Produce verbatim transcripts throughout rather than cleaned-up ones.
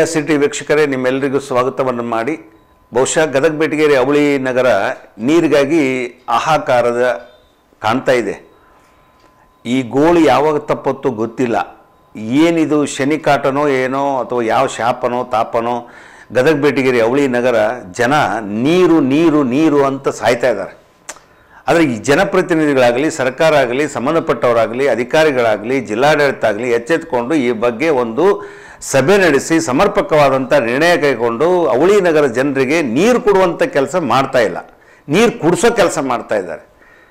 Curiosity ವೀಕ್ಷಕರೇ, ನಿಮ್ಮೆಲ್ಲರಿಗೂ ಸ್ವಾಗತವನ್ನು ಮಾಡಿ. ಬಹುಶಃ ಗದಗ ಬೆಟಗೇರಿ ಅವಳಿ ನಗರ ನೀರಿಗಾಗಿ ಹಾಹಾಕಾರದ ಕಾಣ್ತಾ ಇದೆ. ಈ ಗೋಳು ಯಾವಾಗ ತಪ್ಪತ್ತೋ ಗೊತ್ತಿಲ್ಲ. ಏನಿದು ಶನಿಕಾಟನೋ ಏನೋ ಅಥವಾ ಯಾವ ಶಾಪನೋ ತಾಪನೋ, ಗದಗ ಬೆಟಗೇರಿ ಅವಳಿ ನಗರ ಜನ ನೀರು ನೀರು ನೀರು ಅಂತ ಸಾಯ್ತಾ ಇದ್ದಾರೆ. ಆದರೆ ಈ ಜನಪ್ರತಿನಿಧಿಗಳಾಗಲಿ, ಸರ್ಕಾರ ಆಗಲಿ, ಸಂಬಂಧಪಟ್ಟವರಾಗಲಿ, ಅಧಿಕಾರಿಗಳಾಗಲಿ, ಜಿಲ್ಲಾಡಳಿತ ಆಗಲಿ ಎಚ್ಚೆತ್ತುಕೊಂಡು ಈ ಬಗ್ಗೆ ಒಂದು ಸಭೆ ನಡೆಸಿ ಸಮರ್ಪಕವಾದಂಥ ನಿರ್ಣಯ ಕೈಗೊಂಡು ಅವಳಿ ನಗರ ಜನರಿಗೆ ನೀರು ಕೊಡುವಂಥ ಕೆಲಸ ಮಾಡ್ತಾ ಇಲ್ಲ, ನೀರು ಕುಡಿಸೋ ಕೆಲಸ ಮಾಡ್ತಾ ಇದ್ದಾರೆ.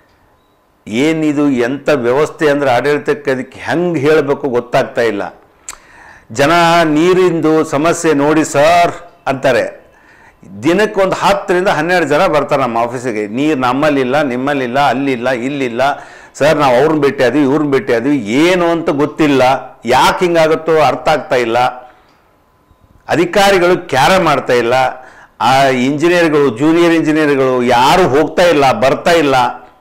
ಏನಿದು ಎಂಥ ವ್ಯವಸ್ಥೆ ಅಂದರೆ ಆಡಳಿತಕ್ಕೆ ಅದಕ್ಕೆ ಹೆಂಗೆ ಹೇಳಬೇಕು ಗೊತ್ತಾಗ್ತಾ ಇಲ್ಲ. ಜನ ನೀರಿಂದು ಸಮಸ್ಯೆ ನೋಡಿ ಸರ್ ಅಂತಾರೆ. ದಿನಕ್ಕೆ ಒಂದು ಹತ್ತರಿಂದ ಹನ್ನೆರಡು ಜನ ಬರ್ತಾರೆ ನಮ್ಮ ಆಫೀಸಿಗೆ. ನೀರು ನಮ್ಮಲ್ಲಿಲ್ಲ, ನಿಮ್ಮಲ್ಲಿಲ್ಲ, ಅಲ್ಲಿಲ್ಲ, ಇಲ್ಲಿಲ್ಲ ಸರ್, ನಾವು ಅವ್ರನ್ನ ಭೇಟಿ ಆದ್ವಿ, ಇವ್ರನ್ನ ಭೇಟಿ ಆದ್ವಿ, ಏನು ಅಂತ ಗೊತ್ತಿಲ್ಲ, ಯಾಕೆ ಹಿಂಗಾಗುತ್ತೋ ಅರ್ಥ ಆಗ್ತಾ ಇಲ್ಲ. ಅಧಿಕಾರಿಗಳು ಕ್ಯಾರೆ ಮಾಡ್ತಾ ಇಲ್ಲ. ಆ ಇಂಜಿನಿಯರ್ಗಳು, ಜೂನಿಯರ್ ಇಂಜಿನಿಯರ್ಗಳು ಯಾರು ಹೋಗ್ತಾ ಇಲ್ಲ, ಬರ್ತಾ ಇಲ್ಲ.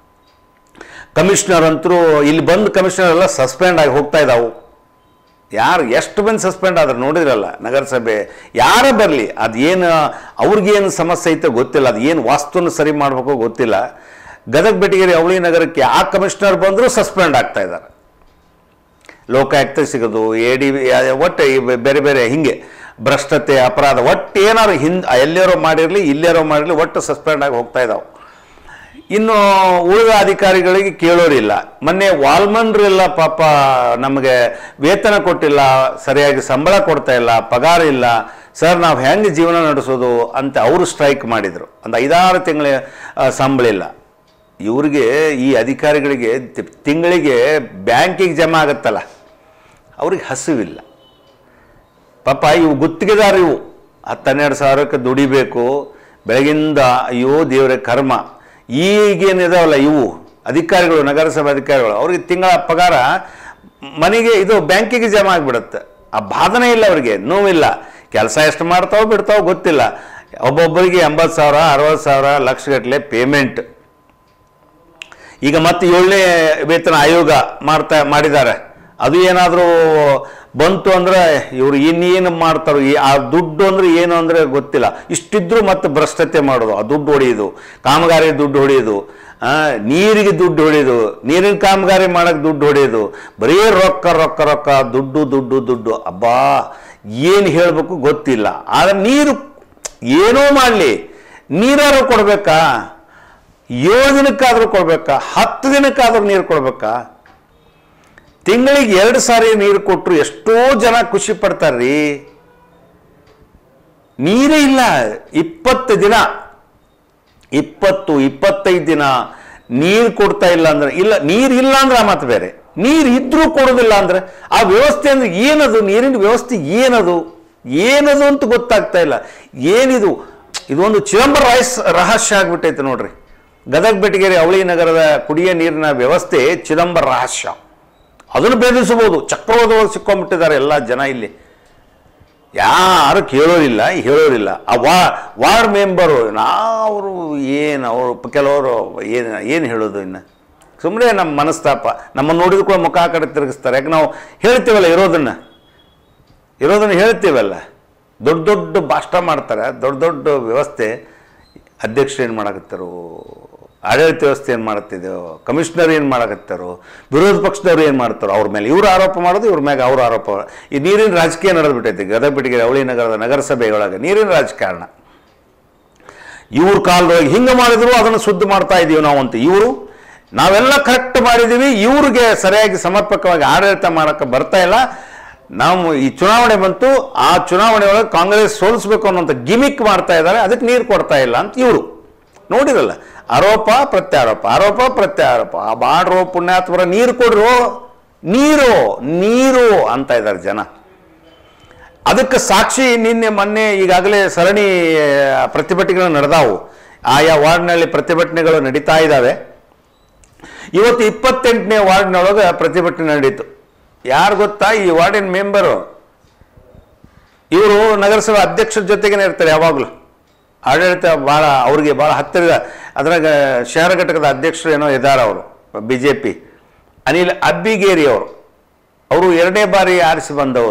ಕಮಿಷನರ್ ಅಂತರೂ ಇಲ್ಲಿ ಬಂದು ಕಮಿಷನರ್ ಎಲ್ಲ ಸಸ್ಪೆಂಡ್ ಆಗಿ ಹೋಗ್ತಾ ಇದ್ದಾವೆ. ಯಾರು ಎಷ್ಟು ಬಂದು ಸಸ್ಪೆಂಡ್ ಆದ್ರೆ ನೋಡಿದ್ರಲ್ಲ ನಗರಸಭೆ. ಯಾರೇ ಬರಲಿ, ಅದೇನು ಅವ್ರಿಗೇನು ಸಮಸ್ಯೆ ಐತೆ ಗೊತ್ತಿಲ್ಲ, ಅದು ಏನು ವಾಸ್ತುನ ಸರಿ ಮಾಡಬೇಕು ಗೊತ್ತಿಲ್ಲ. ಗದಗ ಬೆಟಗೇರಿ ಅವಳಿ ನಗರಕ್ಕೆ ಆ ಕಮಿಷನರ್ ಬಂದರೂ ಸಸ್ಪೆಂಡ್ ಆಗ್ತಾ ಇದ್ದಾರೆ. ಲೋಕಾಯುಕ್ತ ಸಿಗೋದು, ಎ ಡಿ ಒಟ್ಟು ಬೇರೆ ಬೇರೆ ಹಿಂಗೆ ಭ್ರಷ್ಟತೆ, ಅಪರಾಧ, ಒಟ್ಟು ಏನಾದ್ರು ಹಿಂದೆ ಎಲ್ಲೇರೋ ಮಾಡಿರಲಿ ಇಲ್ಲೇರೋ ಮಾಡಿರಲಿ ಒಟ್ಟು ಸಸ್ಪೆಂಡ್ ಆಗಿ ಹೋಗ್ತಾ ಇದ್ದಾವೆ. ಇನ್ನು ಉಳಿದ ಅಧಿಕಾರಿಗಳಿಗೆ ಕೇಳೋರಿಲ್ಲ. ಮೊನ್ನೆ ವಾಲ್ಮನ್ರೆಲ್ಲ ಪಾಪ ನಮಗೆ ವೇತನ ಕೊಟ್ಟಿಲ್ಲ, ಸರಿಯಾಗಿ ಸಂಬಳ ಕೊಡ್ತಾ ಇಲ್ಲ, ಪಗಾರ ಇಲ್ಲ ಸರ್, ನಾವು ಹೆಂಗೆ ಜೀವನ ನಡೆಸೋದು ಅಂತ ಅವರು ಸ್ಟ್ರೈಕ್ ಮಾಡಿದರು. ಒಂದು ಐದಾರು ತಿಂಗಳ ಸಂಬಳ ಇಲ್ಲ ಇವ್ರಿಗೆ. ಈ ಅಧಿಕಾರಿಗಳಿಗೆ ತಿಂಗಳಿಗೆ ಬ್ಯಾಂಕಿಗೆ ಜಮಾ ಆಗುತ್ತಲ್ಲ, ಅವ್ರಿಗೆ ಹಸಿವಿಲ್ಲ ಪಾಪ. ಇವು ಗುತ್ತಿಗೆದಾರ, ಇವು ಹತ್ತು ಹನ್ನೆರಡು ಸಾವಿರಕ್ಕೆ ದುಡಿಬೇಕು ಬೆಳಗಿಂದ. ಅಯ್ಯೋ ದೇವರ ಕರ್ಮ. ಈಗೇನಿದಾವಲ್ಲ ಇವು ಅಧಿಕಾರಿಗಳು, ನಗರಸಭೆ ಅಧಿಕಾರಿಗಳು, ಅವ್ರಿಗೆ ತಿಂಗಳ ಪಗಾರ ಮನೆಗೆ ಇದು ಬ್ಯಾಂಕಿಗೆ ಜಮಾ ಆಗಿಬಿಡುತ್ತೆ. ಆ ಬಾಧನೆ ಇಲ್ಲ ಅವ್ರಿಗೆ, ನೋವಿಲ್ಲ. ಕೆಲಸ ಎಷ್ಟು ಮಾಡ್ತಾವೋ ಬಿಡ್ತಾವೋ ಗೊತ್ತಿಲ್ಲ. ಒಬ್ಬೊಬ್ಬರಿಗೆ ಎಂಬತ್ತು ಸಾವಿರ ಅರವತ್ತು ಸಾವಿರ ಲಕ್ಷಗಟ್ಟಲೆ ಪೇಮೆಂಟ್. ಈಗ ಮತ್ತೆ ಏಳನೇ ವೇತನ ಆಯೋಗ ಮಾಡ್ತಾ ಮಾಡಿದ್ದಾರೆ. ಅದು ಏನಾದರೂ ಬಂತು ಅಂದರೆ ಇವರು ಇನ್ನೇನು ಮಾಡ್ತಾರೋ, ಆ ದುಡ್ಡು ಅಂದರೆ ಏನು ಅಂದರೆ ಗೊತ್ತಿಲ್ಲ. ಇಷ್ಟಿದ್ರೂ ಮತ್ತೆ ಭ್ರಷ್ಟತೆ ಮಾಡೋದು, ಆ ದುಡ್ಡು ಹೊಡೆಯೋದು, ಕಾಮಗಾರಿ ದುಡ್ಡು ಹೊಡೆಯೋದು, ನೀರಿಗೆ ದುಡ್ಡು ಹೊಡೆಯೋದು, ನೀರಿನ ಕಾಮಗಾರಿ ಮಾಡೋಕ್ಕೆ ದುಡ್ಡು ಹೊಡೆಯೋದು, ಬರೀ ರೊಕ್ಕ ರೊಕ್ಕ ರೊಕ್ಕ ದುಡ್ಡು ದುಡ್ಡು ದುಡ್ಡು. ಅಬ್ಬಾ ಏನು ಹೇಳಬೇಕು ಗೊತ್ತಿಲ್ಲ. ಆದರೆ ನೀರು ಏನೋ ಮಾಡಲಿ, ನೀರಾದ್ರೂ ಕೊಡಬೇಕಾ? ಏಳು ದಿನಕ್ಕಾದರೂ ಕೊಡಬೇಕಾ? ಹತ್ತು ದಿನಕ್ಕಾದರೂ ನೀರು ಕೊಡಬೇಕಾ? ತಿಂಗಳಿಗೆ ಎರಡು ಸಾರಿ ನೀರು ಕೊಟ್ಟರು ಎಷ್ಟೋ ಜನ ಖುಷಿ ಪಡ್ತಾರ್ರಿ. ನೀರೇ ಇಲ್ಲ. ಇಪ್ಪತ್ತು ದಿನ ಇಪ್ಪತ್ತು ಇಪ್ಪತ್ತೈದು ದಿನ ನೀರು ಕೊಡ್ತಾ ಇಲ್ಲ ಅಂದ್ರೆ, ಇಲ್ಲ ನೀರು ಇಲ್ಲ ಅಂದ್ರೆ ಆ ಮಾತು ಬೇರೆ, ನೀರು ಇದ್ರೂ ಕೊಡೋದಿಲ್ಲ ಅಂದ್ರೆ ಆ ವ್ಯವಸ್ಥೆ ಅಂದ್ರೆ ಏನದು? ನೀರಿನ ವ್ಯವಸ್ಥೆ ಏನದು ಏನದು ಅಂತ ಗೊತ್ತಾಗ್ತಾ ಇಲ್ಲ. ಏನಿದು? ಇದೊಂದು ಚಿದಂಬರ ರಹಸ್ಯ ರಹಸ್ಯ ಆಗ್ಬಿಟ್ಟೈತೆ ನೋಡ್ರಿ. ಗದಗ ಬೆಟಗೇರಿ ಅವಳಿ ನಗರದ ಕುಡಿಯ ನೀರಿನ ವ್ಯವಸ್ಥೆ ಚಿದಂಬರ ರಹಸ್ಯ. ಅದನ್ನು ಭೇದಿಸಬಹುದು. ಚಕ್ರವಾದವಾಗಿ ಸಿಕ್ಕೊಂಡ್ಬಿಟ್ಟಿದ್ದಾರೆ ಎಲ್ಲ ಜನ. ಇಲ್ಲಿ ಯಾರು ಕೇಳೋರಿಲ್ಲ, ಹೇಳೋರಿಲ್ಲ. ಆ ವಾ ವಾರ್ಡ್ ಮೆಂಬರು ನಾವು ಏನು ಅವರು ಕೆಲವರು ಏನು ಏನು ಹೇಳೋದು? ಇನ್ನು ಸುಮ್ಮನೆ ನಮ್ಮ ಮನಸ್ತಾಪ. ನಮ್ಮನ್ನು ನೋಡಿದ ಕೂಡ ಮುಖ ಆ ಕಡೆ ತಿರುಗಿಸ್ತಾರೆ. ಯಾಕೆ ನಾವು ಹೇಳ್ತೀವಲ್ಲ, ಇರೋದನ್ನು ಇರೋದನ್ನು ಹೇಳ್ತೀವಲ್ಲ. ದೊಡ್ಡ ದೊಡ್ಡ ಭಾಷಣ ಮಾಡ್ತಾರೆ, ದೊಡ್ಡ ದೊಡ್ಡ ವ್ಯವಸ್ಥೆ. ಅಧ್ಯಕ್ಷರು ಏನು ಮಾಡಕತ್ತಾರೋ, ಆಡಳಿತ ವ್ಯವಸ್ಥೆ ಏನು ಮಾಡುತ್ತಿದ್ದೆಯೋ, ಕಮಿಷನರ್ ಏನು ಮಾಡಕತ್ತಾರೋ, ವಿರೋಧ ಪಕ್ಷದವ್ರು ಏನು ಮಾಡ್ತಾರೋ, ಅವ್ರ ಮೇಲೆ ಇವರು ಆರೋಪ ಮಾಡೋದು, ಇವ್ರ ಮ್ಯಾಗ ಅವ್ರ ಆರೋಪ. ಈ ನೀರಿನ ರಾಜಕೀಯ ನಡೆದ್ಬಿಟ್ಟೈತಿ ಗದಗ ಬೆಟಗೇರಿ ಅವಳಿ ನಗರದ ನಗರಸಭೆಯೊಳಗೆ. ನೀರಿನ ರಾಜಕಾರಣ. ಇವ್ರ ಕಾಲದೊಳಗೆ ಹಿಂಗೆ ಮಾಡಿದ್ರು ಅದನ್ನು ಶುದ್ಧ ಮಾಡ್ತಾ ಇದ್ದೀವಿ ನಾವು ಅಂತ ಇವರು. ನಾವೆಲ್ಲ ಕರೆಕ್ಟ್ ಮಾಡಿದ್ದೀವಿ, ಇವ್ರಿಗೆ ಸರಿಯಾಗಿ ಸಮರ್ಪಕವಾಗಿ ಆಡಳಿತ ಮಾಡೋಕ್ಕೆ ಬರ್ತಾ ಇಲ್ಲ. ನಾವು ಈ ಚುನಾವಣೆ ಬಂತು, ಆ ಚುನಾವಣೆ ಒಳಗೆ ಕಾಂಗ್ರೆಸ್ ಸೋಲಿಸ್ಬೇಕು ಅನ್ನೋಂಥ ಗಿಮಿಕ್ ಮಾಡ್ತಾ ಇದ್ದಾರೆ, ಅದಕ್ಕೆ ನೀರು ಕೊಡ್ತಾ ಇಲ್ಲ ಅಂತ ಇವರು. ನೋಡಿರಲ್ಲ, ಆರೋಪ ಪ್ರತ್ಯಾರೋಪ, ಆರೋಪ ಪ್ರತ್ಯಾರೋಪ. ಆ ಬಾಡ್ರೋ ಪುಣ್ಯಾತ್ಮರ ನೀರು ಕೊಡ್ರು, ನೀರು ನೀರು ಅಂತ ಇದ್ದಾರೆ ಜನ. ಅದಕ್ಕೆ ಸಾಕ್ಷಿ ನಿನ್ನೆ ಮೊನ್ನೆ ಈಗಾಗಲೇ ಸರಣಿ ಪ್ರತಿಭಟನೆಗಳು ನಡೆದಾವು. ಆಯಾ ವಾರ್ಡ್ನಲ್ಲಿ ಪ್ರತಿಭಟನೆಗಳು ನಡೀತಾ ಇದ್ದಾವೆ. ಇವತ್ತು ಇಪ್ಪತ್ತೆಂಟನೇ ವಾರ್ಡ್ನೊಳಗೆ ಪ್ರತಿಭಟನೆ ನಡೀತು. ಯಾರು ಗೊತ್ತಾ? ಈ ವಾರ್ಡಿನ ಮೆಂಬರು. ಇವರು ನಗರಸಭೆ ಅಧ್ಯಕ್ಷರ ಜೊತೆಗೇನೆ ಇರ್ತಾರೆ ಯಾವಾಗಲೂ. ಆಡಳಿತ ಭಾಳ ಅವ್ರಿಗೆ ಭಾಳ ಹತ್ತಿರ. ಅದ್ರಾಗ ಶಹರ ಘಟಕದ ಅಧ್ಯಕ್ಷರು ಏನೋ ಇದ್ದಾರೆ ಅವರು, B J P. Anil Abbigeri ಅವರು ಅವರು ಎರಡನೇ ಬಾರಿ ಆರಿಸಿ ಬಂದವರು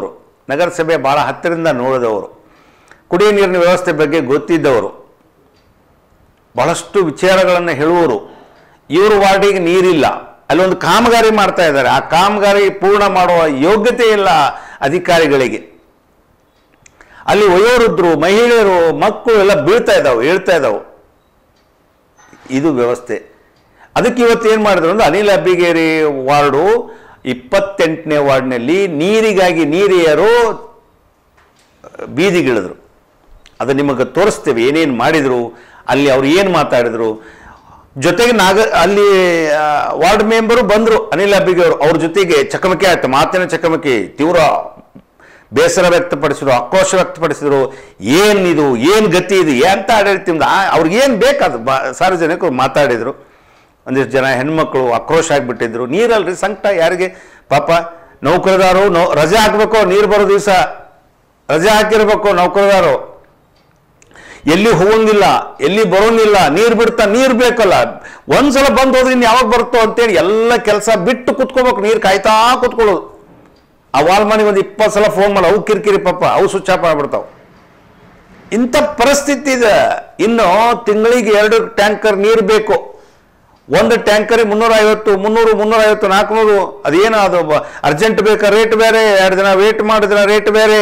ನಗರಸಭೆ ಭಾಳ ಹತ್ತಿರದಿಂದ ನೋಡಿದವರು, ಕುಡಿಯುವ ನೀರಿನ ವ್ಯವಸ್ಥೆ ಬಗ್ಗೆ ಗೊತ್ತಿದ್ದವರು, ಬಹಳಷ್ಟು ವಿಚಾರಗಳನ್ನು ಹೇಳುವವರು. ಇವರು ವಾರ್ಡಿಗೆ ನೀರಿಲ್ಲ, ಅಲ್ಲೊಂದು ಕಾಮಗಾರಿ ಮಾಡ್ತಾ ಇದ್ದಾರೆ, ಆ ಕಾಮಗಾರಿ ಪೂರ್ಣ ಮಾಡುವ ಯೋಗ್ಯತೆ ಇಲ್ಲ ಅಧಿಕಾರಿಗಳಿಗೆ. ಅಲ್ಲಿ ವಯೋವೃದ್ಧರು, ಮಹಿಳೆಯರು, ಮಕ್ಕಳು ಎಲ್ಲ ಬೀಳ್ತಾ ಇದ್ದಾವೆ, ಹೇಳ್ತಾ ಇದ್ದಾವೆ. ಇದು ವ್ಯವಸ್ಥೆ. ಅದಕ್ಕೆ ಇವತ್ತು ಏನು ಮಾಡಿದ್ರು ಅಂದ್ರೆ ಅನಿಲ್ ಅಬ್ಬಿಗೇರಿ ವಾರ್ಡು ಇಪ್ಪತ್ತೆಂಟನೇ ವಾರ್ಡ್ನಲ್ಲಿ ನೀರಿಗಾಗಿ ನೀರಿಯರು ಬೀದಿಗಿಳಿದ್ರು. ಅದು ನಿಮಗೆ ತೋರಿಸ್ತೇವೆ ಏನೇನು ಮಾಡಿದರು, ಅಲ್ಲಿ ಅವ್ರು ಏನು ಮಾತಾಡಿದ್ರು. ಜೊತೆಗೆ ನಾಗ ಅಲ್ಲಿ ವಾರ್ಡ್ ಮೆಂಬರು ಬಂದರು ಅನಿಲ್ ಅಬ್ಬಿಗೇರಿ, ಅವ್ರ ಜೊತೆಗೆ ಚಕಮಕಿ ಆಯ್ತು, ಮಾತಿನ ಚಕಮಕಿ, ತೀವ್ರ ಬೇಸರ ವ್ಯಕ್ತಪಡಿಸಿದ್ರು, ಆಕ್ರೋಶ ವ್ಯಕ್ತಪಡಿಸಿದ್ರು. ಏನಿದು, ಏನು ಗತಿ ಇದು, ಎಂತ ಆಡಳಿತದಿಂದ ಅವ್ರಿಗೇನು ಬೇಕಾದ ಬಾ ಸಾರ್ವಜನಿಕರು ಮಾತಾಡಿದರು. ಒಂದಿಷ್ಟು ಜನ ಹೆಣ್ಮಕ್ಳು ಆಕ್ರೋಶ ಆಗಿಬಿಟ್ಟಿದ್ರು. ನೀರಲ್ರಿ ಸಂಕಟ ಯಾರಿಗೆ, ಪಾಪ ನೌಕರದಾರು ನೌ ರಜೆ ಹಾಕಬೇಕು, ನೀರು ಬರೋ ದಿವಸ ರಜೆ ಹಾಕಿರ್ಬೇಕು ನೌಕರದಾರು, ಎಲ್ಲಿ ಹೋಗಂಗಿಲ್ಲ, ಎಲ್ಲಿ ಬರೋಂಗಿಲ್ಲ, ನೀರು ಬಿಡ್ತಾ ನೀರು ಬೇಕಲ್ಲ, ಒಂದ್ಸಲ ಬಂದು ಹೋದ್ರೆ ಇನ್ನು ಯಾವಾಗ ಬರುತ್ತೋ ಅಂತೇಳಿ ಎಲ್ಲ ಕೆಲಸ ಬಿಟ್ಟು ಕುತ್ಕೋಬೇಕು, ನೀರು ಕಾಯ್ತಾ ಕುತ್ಕೊಳ್ಳೋದು. ಆ ವಾಲ್ ಮನೆಗೆ ಒಂದು ಇಪ್ಪತ್ತು ಸಲ ಫೋನ್ ಮಾಡಿ, ಅವು ಕಿರಿಕಿರಿ ಪಾಪ, ಅವು ಸ್ವಿಚ್ ಆಫ್ ಆಗ್ಬಿಡ್ತಾವೆ. ಇಂಥ ಪರಿಸ್ಥಿತಿ ಇದೆ. ಇನ್ನು ತಿಂಗಳಿಗೆ ಎರಡು ಟ್ಯಾಂಕರ್ ನೀರು ಬೇಕು. ಒಂದು ಟ್ಯಾಂಕರಿಗೆ ಮುನ್ನೂರ ಐವತ್ತು ಮುನ್ನೂರು ಮುನ್ನೂರ ಐವತ್ತು ನಾಲ್ಕುನೂರು ಅದೇನು ಅದು ಅರ್ಜೆಂಟ್ ಬೇಕಾ ರೇಟ್ ಬೇರೆ, ಎರಡು ದಿನ ವೇಟ್ ಮಾಡಿದ್ರೆ ರೇಟ್ ಬೇರೆ.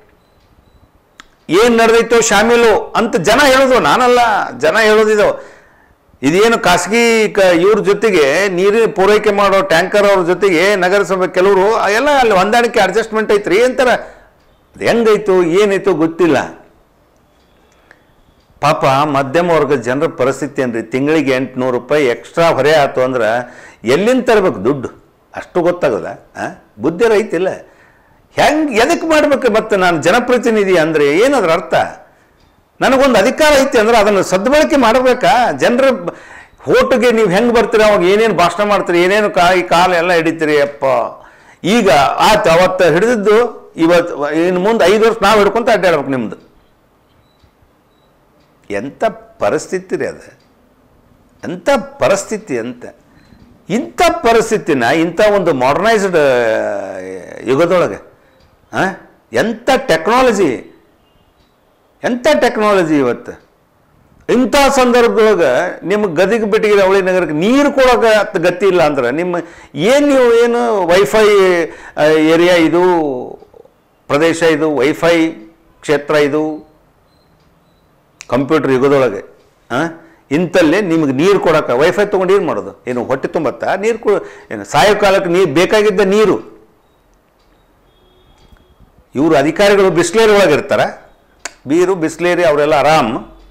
ಏನು ನಡೆದೈತೋ ಶಾಮೀಲು ಅಂತ ಜನ ಹೇಳೋದು, ನಾನಲ್ಲ, ಜನ ಹೇಳೋದಿದ್ದು. ಇದೇನು ಖಾಸಗಿ ಕ ಇವ್ರ ಜೊತೆಗೆ ನೀರಿನ ಪೂರೈಕೆ ಮಾಡೋ ಟ್ಯಾಂಕರ್ ಅವ್ರ ಜೊತೆಗೆ ನಗರಸಭೆ ಕೆಲವರು ಎಲ್ಲ ಅಲ್ಲಿ ಹೊಂದಾಣಿಕೆ ಅಡ್ಜಸ್ಟ್ಮೆಂಟ್ ಐತ್ರಿ ಅಂತಾರೆ. ಅದು ಹೆಂಗೈತು ಏನಾಯ್ತು ಗೊತ್ತಿಲ್ಲ. ಪಾಪ ಮಧ್ಯಮ ವರ್ಗದ ಜನರ ಪರಿಸ್ಥಿತಿ ಏನ್ರಿ, ತಿಂಗಳಿಗೆ ಎಂಟುನೂರು ರೂಪಾಯಿ ಎಕ್ಸ್ಟ್ರಾ ಹೊರೆ ಆಯ್ತು ಅಂದ್ರೆ ಎಲ್ಲಿಂದ ತರಬೇಕು ದುಡ್ಡು, ಅಷ್ಟು ಗೊತ್ತಾಗೋದ? ಹಾಂ, ಬುದ್ಧಿ ರೈತಿಲ್ಲ. ಹೆಂಗೆ ಎದಕ್ಕೆ ಮಾಡ್ಬೇಕು? ಮತ್ತು ನಾನು ಜನಪ್ರತಿನಿಧಿ ಅಂದರೆ ಏನದ್ರ ಅರ್ಥ? ನನಗೊಂದು ಅಧಿಕಾರ ಐತಿ ಅಂದ್ರೆ ಅದನ್ನು ಸದ್ಬಳಕೆ ಮಾಡಬೇಕಾ? ಜನರ ಹೋಟಿಗೆ ನೀವು ಹೆಂಗೆ ಬರ್ತೀರಿ, ಅವಾಗ ಏನೇನು ಭಾಷಣ ಮಾಡ್ತೀರಿ, ಏನೇನು ಕಾಯಿ ಕಾಲು ಎಲ್ಲ ಹಿಡಿತೀರಿ. ಅಪ್ಪ ಈಗ ಆಯ್ತು, ಅವತ್ತು ಹಿಡಿದಿದ್ದು ಇವತ್ತು ಇನ್ನು ಮುಂದೆ ಐದು ವರ್ಷ ನಾವು ಹಿಡ್ಕೊಂತ ಅಡ್ಡಾಡ್ಬೇಕು ನಿಮ್ಮದು. ಎಂಥ ಪರಿಸ್ಥಿತಿ ರೀ ಅದು, ಎಂಥ ಪರಿಸ್ಥಿತಿ ಅಂತ. ಇಂಥ ಪರಿಸ್ಥಿತಿನ ಇಂಥ ಒಂದು ಮಾಡರ್ನೈಸ್ಡ್ ಯುಗದೊಳಗೆ ಹಾಂ, ಎಂಥ ಟೆಕ್ನಾಲಜಿ, ಎಂಥ ಟೆಕ್ನಾಲಜಿ ಇವತ್ತು. ಇಂಥ ಸಂದರ್ಭದೊಳಗೆ ನಿಮಗೆ ಗದಿಗೆ ಬಿಟ್ಟಿಗೆ ಅವಳಿ ನಗರಕ್ಕೆ ನೀರು ಕೊಡೋಕೆ ಗತಿ ಇಲ್ಲ ಅಂದ್ರೆ ನಿಮ್ಮ ಏನು ನೀವು ಏನು ವೈಫೈ ಏರಿಯಾ ಇದು, ಪ್ರದೇಶ ಇದು, ವೈಫೈ ಕ್ಷೇತ್ರ ಇದು, ಕಂಪ್ಯೂಟರ್ ಯುಗದೊಳಗೆ ಹಾಂ, ಇಂಥಲ್ಲೇ ನಿಮಗೆ ನೀರು ಕೊಡೋಕೆ ವೈಫೈ ತೊಗೊಂಡು ಏನು ಮಾಡೋದು? ಏನು ಹೊಟ್ಟೆ ತುಂಬತ್ತಾ? ನೀರು ಕೊ ಏನು ಸಾಯೋ ಕಾಲಕ್ಕೆ ನೀರು ಬೇಕಾಗಿದ್ದ ನೀರು. ಇವರು ಅಧಿಕಾರಿಗಳು ಬಿಸ್ಲೇರಿ ಒಳಗಿರ್ತಾರೆ, ಬೀರು ಬಿಸ್ಲೇರಿ ಅವರೆಲ್ಲ ಆರಾಮ್.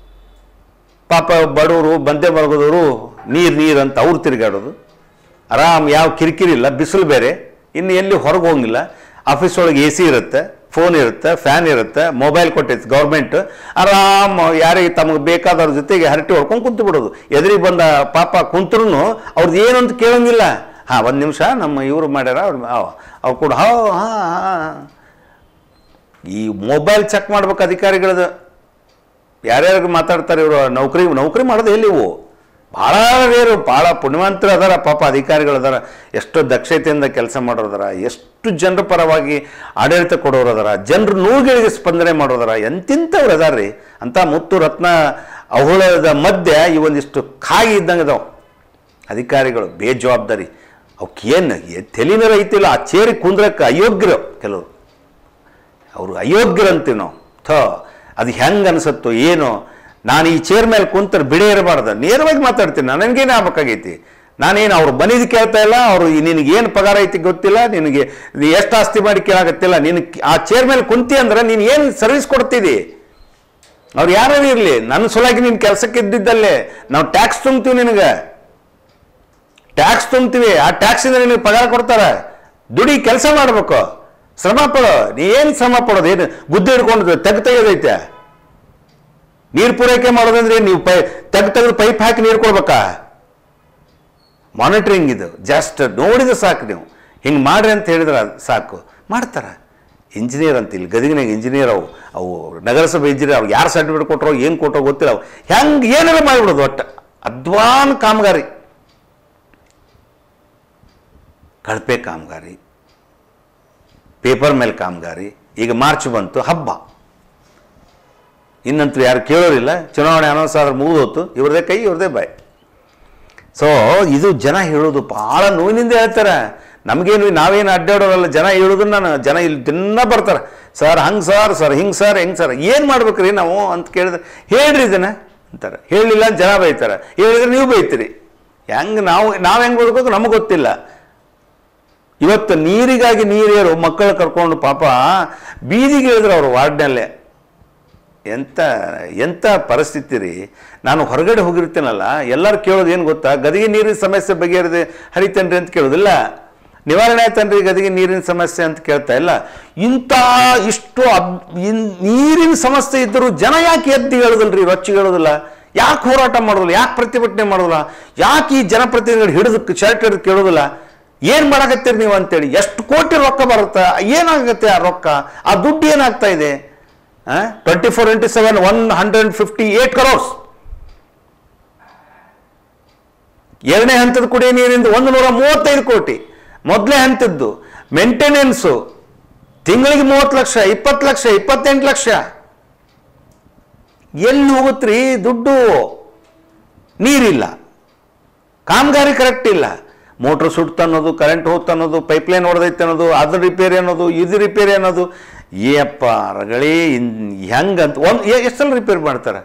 ಪಾಪ ಬಡವರು ಬಂದೆ ಮಲಗೋದವರು ನೀರು ನೀರು ಅಂತ ಅವ್ರು ತಿರುಗಾಡೋದು ಆರಾಮ್, ಯಾವ ಕಿರಿಕಿರಿ ಇಲ್ಲ. ಬಿಸಿಲು ಬೇರೆ, ಇನ್ನು ಎಲ್ಲಿ ಹೊರಗೆ ಹೋಗಿಲ್ಲ. ಆಫೀಸ್ ಒಳಗೆ ಎ ಸಿ ಇರುತ್ತೆ, ಫೋನ್ ಇರುತ್ತೆ, ಫ್ಯಾನ್ ಇರುತ್ತೆ, ಮೊಬೈಲ್ ಕೊಟ್ಟೈತೆ ಗೌರ್ಮೆಂಟ್. ಆರಾಮ್ ಯಾರಿಗೆ ತಮಗೆ ಬೇಕಾದವ್ರ ಜೊತೆಗೆ ಹರಟೆ ಹೊಡ್ಕೊಂಡು ಕುಂತು ಬಿಡೋದು. ಎದುರಿಗೆ ಬಂದ ಪಾಪ ಕುಂತ್ರು ಅವ್ರದ್ದು ಏನು ಅಂತ ಕೇಳೋಂಗಿಲ್ಲ. ಹಾಂ, ಒಂದು ನಿಮಿಷ ನಮ್ಮ ಇವರು ಮಾಡ್ಯಾರ, ಅವ್ರು ಅವ್ರು ಕೂಡ ಹಾ ಹಾಂ ಹಾಂ. ಈ ಮೊಬೈಲ್ ಚೆಕ್ ಮಾಡ್ಬೇಕು ಅಧಿಕಾರಿಗಳದ್ದು, ಯಾರ್ಯಾರಿಗೆ ಮಾತಾಡ್ತಾರೆ ಇವರು. ನೌಕರಿ ನೌಕರಿ ಮಾಡೋದು ಎಲ್ಲಿ ಇವು? ಭಾಳ ರೇರು, ಭಾಳ ಪುಣ್ಯವಂತರು ಅದಾರ ಪಾಪ ಅಧಿಕಾರಿಗಳು ಅದಾರ, ಎಷ್ಟು ದಕ್ಷತೆಯಿಂದ ಕೆಲಸ ಮಾಡೋರದಾರ, ಎಷ್ಟು ಜನರ ಪರವಾಗಿ ಆಡಳಿತ ಕೊಡೋರು ಅದಾರ, ಜನರು ನೋವುಗಳಿಗೆ ಸ್ಪಂದನೆ ಮಾಡೋದಾರ. ಎಂತಿಂಥವ್ರು ಅದಾರ ರೀ. ಅಂಥ ಮುತ್ತು ರತ್ನ ಅಹುಳದ ಮಧ್ಯೆ ಈ ಒಂದಿಷ್ಟು ಕಾಯಿ ಇದ್ದಂಗೆ ಅದಾವ ಅಧಿಕಾರಿಗಳು, ಬೇಜವಾಬ್ದಾರಿ. ಅವಕ್ಕೇನು ತೆಲಿನರ ಐತಿಲ್ಲ, ಆ ಚೇರಿ ಕುಂದ್ರಕ್ಕೆ ಅಯೋಗ್ಯರು ಕೆಲವರು, ಅವರು ಅಯೋಗ್ಯರಂತೀವಿ ನಾವು. ಥೋ, ಅದು ಹೆಂಗೆ ಅನಿಸುತ್ತೋ ಏನೋ. ನಾನು ಈ ಚೇರ್ ಮೇಲೆ ಕುಂತರೆ ಬಿಡೇ ಇರಬಾರ್ದು, ನೇರವಾಗಿ ಮಾತಾಡ್ತೀನಿ. ನನಗೇನು ಆಗ್ಬೇಕಾಗೈತಿ? ನಾನೇನು ಅವ್ರು ಬಂದಿದ್ದು ಕೇಳ್ತಾ ಇಲ್ಲ, ಅವರು ನಿನಗೇನು ಪಗಾರ ಐತಿ ಗೊತ್ತಿಲ್ಲ, ನಿನಗೆ ಎಷ್ಟು ಆಸ್ತಿ ಮಾಡಿ ಕೇಳಾಗತ್ತಿಲ್ಲ. ನೀನು ಆ ಚೇರ್ ಮೇಲೆ ಕುಂತಿ ಅಂದ್ರೆ ನೀನು ಏನು ಸರ್ವಿಸ್ ಕೊಡ್ತಿದ್ದಿ? ಅವ್ರು ಯಾರು ಇರಲಿ, ನನ್ನ ಸಲುವಾಗಿ ನೀನು ಕೆಲಸಕ್ಕೆ ಇದ್ದಿದ್ದಲ್ಲೇ ನಾವು ಟ್ಯಾಕ್ಸ್ ತುಂಬ್ತೀವಿ, ನಿನಗೆ ಟ್ಯಾಕ್ಸ್ ತುಂಬ್ತೀವಿ, ಆ ಟ್ಯಾಕ್ಸಿಂದ ನಿನಗೆ ಪಗಾರ ಕೊಡ್ತಾರೆ. ದುಡಿ, ಕೆಲಸ ಮಾಡಬೇಕು, ಶ್ರಮ ಪಡೋ. ನೀ ಏನು ಶ್ರಮ ಪಡೋದು? ಏನು ಗುದ್ದೆ ಹಿಡ್ಕೊಂಡು ತೆಗ್ ತೆಗೆದೈತೆ? ನೀರು ಪೂರೈಕೆ ಮಾಡೋದಂದ್ರೆ ನೀವು ಪೈ ತೆಗ್ ತೆಗೆದು ಪೈಪ್ ಹಾಕಿ ನೀರು ಕೊಡ್ಬೇಕಾ? ಮಾನಿಟ್ರಿಂಗ್ ಇದು. ಜಸ್ಟ್ ನೋಡಿದ್ರೆ ಸಾಕು, ನೀವು ಹಿಂಗೆ ಮಾಡ್ರಿ ಅಂತ ಹೇಳಿದ್ರೆ ಸಾಕು, ಮಾಡ್ತಾರೆ. ಇಂಜಿನಿಯರ್ ಅಂತ ಇಲ್ಲಿ ಗದಗಿನಾಗ ಇಂಜಿನಿಯರ್, ಅವು ಅವು ನಗರಸಭೆ ಇಂಜಿನಿಯರ್, ಅವ್ರು ಯಾರು ಸರ್ಟಿಫಿಕೇಟ್ ಕೊಟ್ಟರೋ ಏನು ಕೊಟ್ಟರೋ ಗೊತ್ತಿಲ್ಲ. ಅವು ಹೆಂಗೆ ಏನೆಲ್ಲ ಮಾಡಿಬಿಡೋದು, ಒಟ್ಟು ಅಧ್ವಾನ್ ಕಾಮಗಾರಿ, ಕಳಪೆ ಕಾಮಗಾರಿ, ಪೇಪರ್ ಮೇಲೆ ಕಾಮಗಾರಿ. ಈಗ ಮಾರ್ಚ್ ಬಂತು, ಹಬ್ಬ ಇನ್ನಂತೂ ಯಾರು ಕೇಳೋರಿಲ್ಲ. ಚುನಾವಣೆ ಅನೌನ್ಸ್ ಆದ್ರೆ ಮುಗಿದೋತು, ಇವ್ರದೇ ಕೈ ಇವ್ರದೇ ಬಾಯಿ. ಸೊ ಇದು ಜನ ಹೇಳೋದು ಭಾಳ ನೋವಿನಿಂದ ಹೇಳ್ತಾರೆ. ನಮಗೇನು ನಾವೇನು ಅಡ್ಡಾಡೋರಲ್ಲ, ಜನ ಹೇಳೋದನ್ನ ನಾನು ಜನ ಇಲ್ಲಿ ದಿನ ಬರ್ತಾರೆ, ಸರ್ ಹಂಗೆ ಸರ್ ಸರ್ ಹಿಂಗೆ ಸರ್ ಹೆಂಗೆ ಸರ್ ಏನು ಮಾಡ್ಬೇಕ್ರಿ ನಾವು ಅಂತ ಕೇಳಿದ್ರೆ ಹೇಳ್ರಿ ಇದನ್ನು ಅಂತಾರೆ. ಹೇಳಿಲ್ಲ ಜನ ಬೈತಾರೆ, ಹೇಳಿದ್ರೆ ನೀವು ಬೈತೀರಿ. ಹೆಂಗೆ ನಾವು ನಾವು ಹೆಂಗೆ ಬದುಕೋದು ನಮಗೆ ಗೊತ್ತಿಲ್ಲ. ಇವತ್ತು ನೀರಿಗಾಗಿ ನೀರೇರು ಮಕ್ಕಳು ಕರ್ಕೊಂಡು ಪಾಪ ಬೀದಿಗೆ ಇಳಿದ್ರು ಅವರು ವಾರ್ಡ್ನಲ್ಲೇ. ಎಂಥ ಎಂಥ ಪರಿಸ್ಥಿತಿ ರೀ. ನಾನು ಹೊರಗಡೆ ಹೋಗಿರ್ತೀನಲ್ಲ, ಎಲ್ಲರೂ ಕೇಳೋದು ಏನು ಗೊತ್ತಾ, ಗದಿಗೆ ನೀರಿನ ಸಮಸ್ಯೆ ಬಗೆಹರಿದೆ ಹರಿತನ್ರಿ ಅಂತ ಕೇಳೋದಿಲ್ಲ, ನಿವಾರಣೆ ಆಯ್ತನ್ರಿ ಗದಿಗೆ ನೀರಿನ ಸಮಸ್ಯೆ ಅಂತ ಕೇಳ್ತಾ ಇಲ್ಲ. ಇಂಥ ಇಷ್ಟು ಅಬ್ ನೀರಿನ ಸಮಸ್ಯೆ ಇದ್ದರೂ ಜನ ಯಾಕೆ ಎದ್ದು ಹೇಳೋದಿಲ್ರಿ, ರೊಚ್ಚಿ ಹೇಳೋದಿಲ್ಲ, ಯಾಕೆ ಹೋರಾಟ ಮಾಡೋದಿಲ್ಲ, ಯಾಕೆ ಪ್ರತಿಭಟನೆ ಮಾಡೋದಿಲ್ಲ, ಯಾಕೆ ಈ ಜನಪ್ರತಿನಿಧಿಗಳು ಹಿಡಿದು ಶರ್ಟ್ ಹಿಡಿದು ಕೇಳೋದಿಲ್ಲ, ಏನು ಮಾಡಕತ್ತೀರಿ ನೀವು ಅಂತೇಳಿ. ಎಷ್ಟು ಕೋಟಿ ರೊಕ್ಕ ಬರುತ್ತೆ, ಏನಾಗುತ್ತೆ ಆ ರೊಕ್ಕ, ಆ ದುಡ್ಡು ಏನಾಗ್ತಾ ಇದೆ? Twenty four into seven one hundred fifty eight crores. ಎರಡನೇ ಹಂತದ ಕುಡಿಯ ನೀರಿಂದ ಒಂದು ನೂರ ಮೂವತ್ತೈದು ಕೋಟಿ. ಮೊದಲೇ ಹಂತದ್ದು ಮೇಂಟೆನೆನ್ಸು ತಿಂಗಳಿಗೆ ಮೂವತ್ತು ಲಕ್ಷ, ಇಪ್ಪತ್ತು ಲಕ್ಷ, ಇಪ್ಪತ್ತೆಂಟು ಲಕ್ಷ. ಎಲ್ಲಿ ಹೋಗುತ್ತ್ರಿ ದುಡ್ಡು? ನೀರಿಲ್ಲ, ಕಾಮಗಾರಿ ಕರೆಕ್ಟ್ ಇಲ್ಲ, ಮೋಟ್ರ್ ಸುಡ್ತ ಅನ್ನೋದು, ಕರೆಂಟ್ ಹೋಗ್ತ ಅನ್ನೋದು, ಪೈಪ್ಲೈನ್ ಹೊಡೆದೈತೆ ಅನ್ನೋದು, ಅದು ರಿಪೇರಿ ಅನ್ನೋದು, ಇದು ರಿಪೇರಿ ಅನ್ನೋದು. ಏಪ್ಪ ರಗಳೇ ಇನ್ ಹೆಂಗಂತ ಒಂದು ಎಷ್ಟು ಸಲ ರಿಪೇರಿ ಮಾಡ್ತಾರೆ.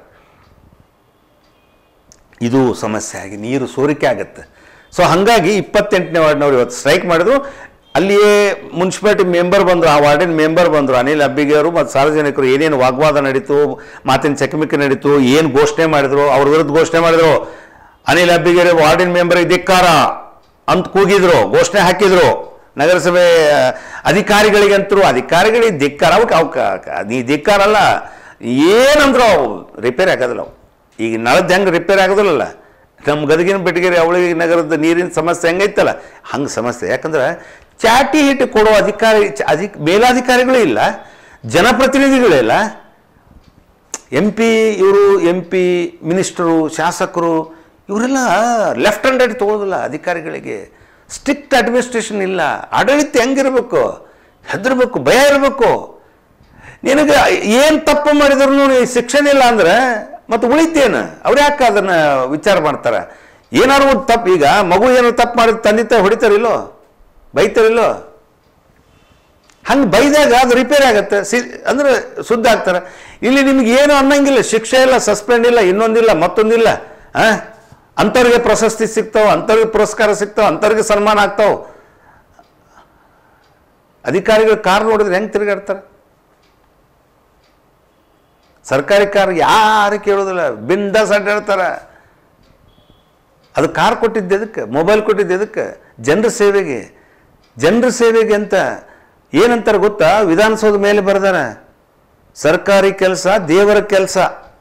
ಇದು ಸಮಸ್ಯೆ ಆಗಿ ನೀರು ಸೋರಿಕೆ ಆಗುತ್ತೆ. ಸೊ ಹಾಗಾಗಿ ಇಪ್ಪತ್ತೆಂಟನೇ ವಾರ್ಡ್ನವ್ರು ಇವತ್ತು ಸ್ಟ್ರೈಕ್ ಮಾಡಿದ್ರು. ಅಲ್ಲಿಯೇ ಮುನ್ಸಿಪಾಲಿಟಿ ಮೆಂಬರ್ ಬಂದರು, ಆ ವಾರ್ಡಿನ ಮೆಂಬರ್ ಬಂದರು, ಅನಿಲ್ ಅಬ್ಬಿಗೆಯವರು ಮತ್ತು ಸಾರ್ವಜನಿಕರು. ಏನೇನು ವಾಗ್ವಾದ ನಡೀತು, ಮಾತಿನ ಚಕಮಿಕೆ ನಡೀತು, ಏನು ಘೋಷಣೆ ಮಾಡಿದ್ರು, ಅವ್ರ ವಿರುದ್ಧ ಘೋಷಣೆ ಮಾಡಿದ್ರು. ಅನಿಲ್ ಅಬ್ಬಿಗೆಯವರು ವಾರ್ಡಿನ ಮೆಂಬರಿಗೆ ಧಿಕ್ಕಾರ ಅಂತ ಕೂಗಿದ್ರು, ಘೋಷಣೆ ಹಾಕಿದ್ರು. ನಗರಸಭೆ ಅಧಿಕಾರಿಗಳಿಗಂತರೂ ಅಧಿಕಾರಿಗಳಿಗೆ ಧಿಕ್ಕಾರ, ಅವಕ್ಕೆ ಅವಕ್ಕೆ ನೀ ಧಿಕ್ಕಾರ ಅಲ್ಲ ಏನಂದ್ರು ಅವು ರಿಪೇರಿ ಆಗೋದಿಲ್ಲ. ಅವು ಈಗ ನಳದ್ದು ಹೆಂಗೆ ರಿಪೇರಿ ಆಗೋದಿಲ್ಲಲ್ಲ, ನಮ್ಮ ಗದಗಿನ ಬೆಟಗೇರಿ ಅವಳಿಗೆ ನಗರದ ನೀರಿನ ಸಮಸ್ಯೆ ಹೆಂಗೈತಲ್ಲ ಹಂಗೆ ಸಮಸ್ಯೆ. ಯಾಕಂದ್ರೆ ಚಾಟಿ ಹಿಟ್ಟು ಕೊಡೋ ಅಧಿಕಾರಿ ಅಧಿಕ ಮೇಲಾಧಿಕಾರಿಗಳೇ ಇಲ್ಲ, ಜನಪ್ರತಿನಿಧಿಗಳೇ ಇಲ್ಲ. ಎಂ ಪಿ ಇವರು ಎಂ ಪಿ ಮಿನಿಸ್ಟರು ಶಾಸಕರು ಇವರೆಲ್ಲ ಲೆಫ್ಟ್ ಹ್ಯಾಂಡೆಡ್ ತೊಗೊಳ್ಳೋದಿಲ್ಲ ಅಧಿಕಾರಿಗಳಿಗೆ. ಸ್ಟ್ರಿಕ್ಟ್ ಅಡ್ಮಿನಿಸ್ಟ್ರೇಷನ್ ಇಲ್ಲ. ಆಡಳಿತ ಹೆಂಗಿರಬೇಕು, ಹೆದರ್ಬೇಕು, ಭಯ ಇರಬೇಕು. ನಿನಗೆ ಏನು ತಪ್ಪು ಮಾಡಿದ್ರು ಶಿಕ್ಷಣ ಇಲ್ಲ ಅಂದ್ರೆ ಮತ್ತು ಉಳಿತೇನು? ಅವ್ರು ಯಾಕೆ ಅದನ್ನು ವಿಚಾರ ಮಾಡ್ತಾರೆ? ಏನಾದ್ರು ಒಂದು ತಪ್ಪು, ಈಗ ಮಗು ಏನಾದ್ರು ತಪ್ಪು ಮಾಡಿದ್ರೆ ತಂದೆ ತಾಯಿ ಹೊಡಿತಾರಿಲ್ಲೋ, ಬೈತಾರಿಲ್ಲೋ? ಹಂಗೆ ಬೈದಾಗ ಅದು ರಿಪೇರಿ ಆಗುತ್ತೆ, ಸಿ ಅಂದರೆ ಶುದ್ಧ ಆಗ್ತಾರೆ. ಇಲ್ಲಿ ನಿಮ್ಗೆ ಏನು ಅನ್ನಂಗಿಲ್ಲ, ಶಿಕ್ಷೆ ಇಲ್ಲ, ಸಸ್ಪೆಂಡ್ ಇಲ್ಲ, ಇನ್ನೊಂದಿಲ್ಲ ಮತ್ತೊಂದಿಲ್ಲ. ಹಾಂ, ಅಂಥವ್ರಿಗೆ ಪ್ರಶಸ್ತಿ ಸಿಗ್ತಾವೆ, ಅಂಥವ್ರಿಗೆ ಪುರಸ್ಕಾರ ಸಿಗ್ತಾವೆ, ಅಂಥವ್ರಿಗೆ ಸನ್ಮಾನ ಆಗ್ತಾವೆ. ಅಧಿಕಾರಿಗಳು ಕಾರ್ ನೋಡಿದ್ರೆ ಹೆಂಗೆ ತಿರುಗಾಡ್ತಾರೆ? ಸರ್ಕಾರಿ ಕಾರ್ ಯಾರು ಕೇಳೋದಿಲ್ಲ, ಬಿಂದಾಸ್ ಅಡ್ಡಾಡ್ತಾರೆ. ಅದು ಕಾರ್ ಕೊಟ್ಟಿದ್ದೆ ಅದಕ್ಕೆ, ಮೊಬೈಲ್ ಕೊಟ್ಟಿದ್ದೆ ಅದಕ್ಕೆ, ಜನರ ಸೇವೆಗೆ. ಜನರ ಸೇವೆಗೆ ಅಂತ ಏನಂತಾರೆ ಗೊತ್ತಾ? ವಿಧಾನಸೌಧ ಮೇಲೆ ಬರೆದಾರ, ಸರ್ಕಾರಿ ಕೆಲಸ ದೇವರ ಕೆಲಸ,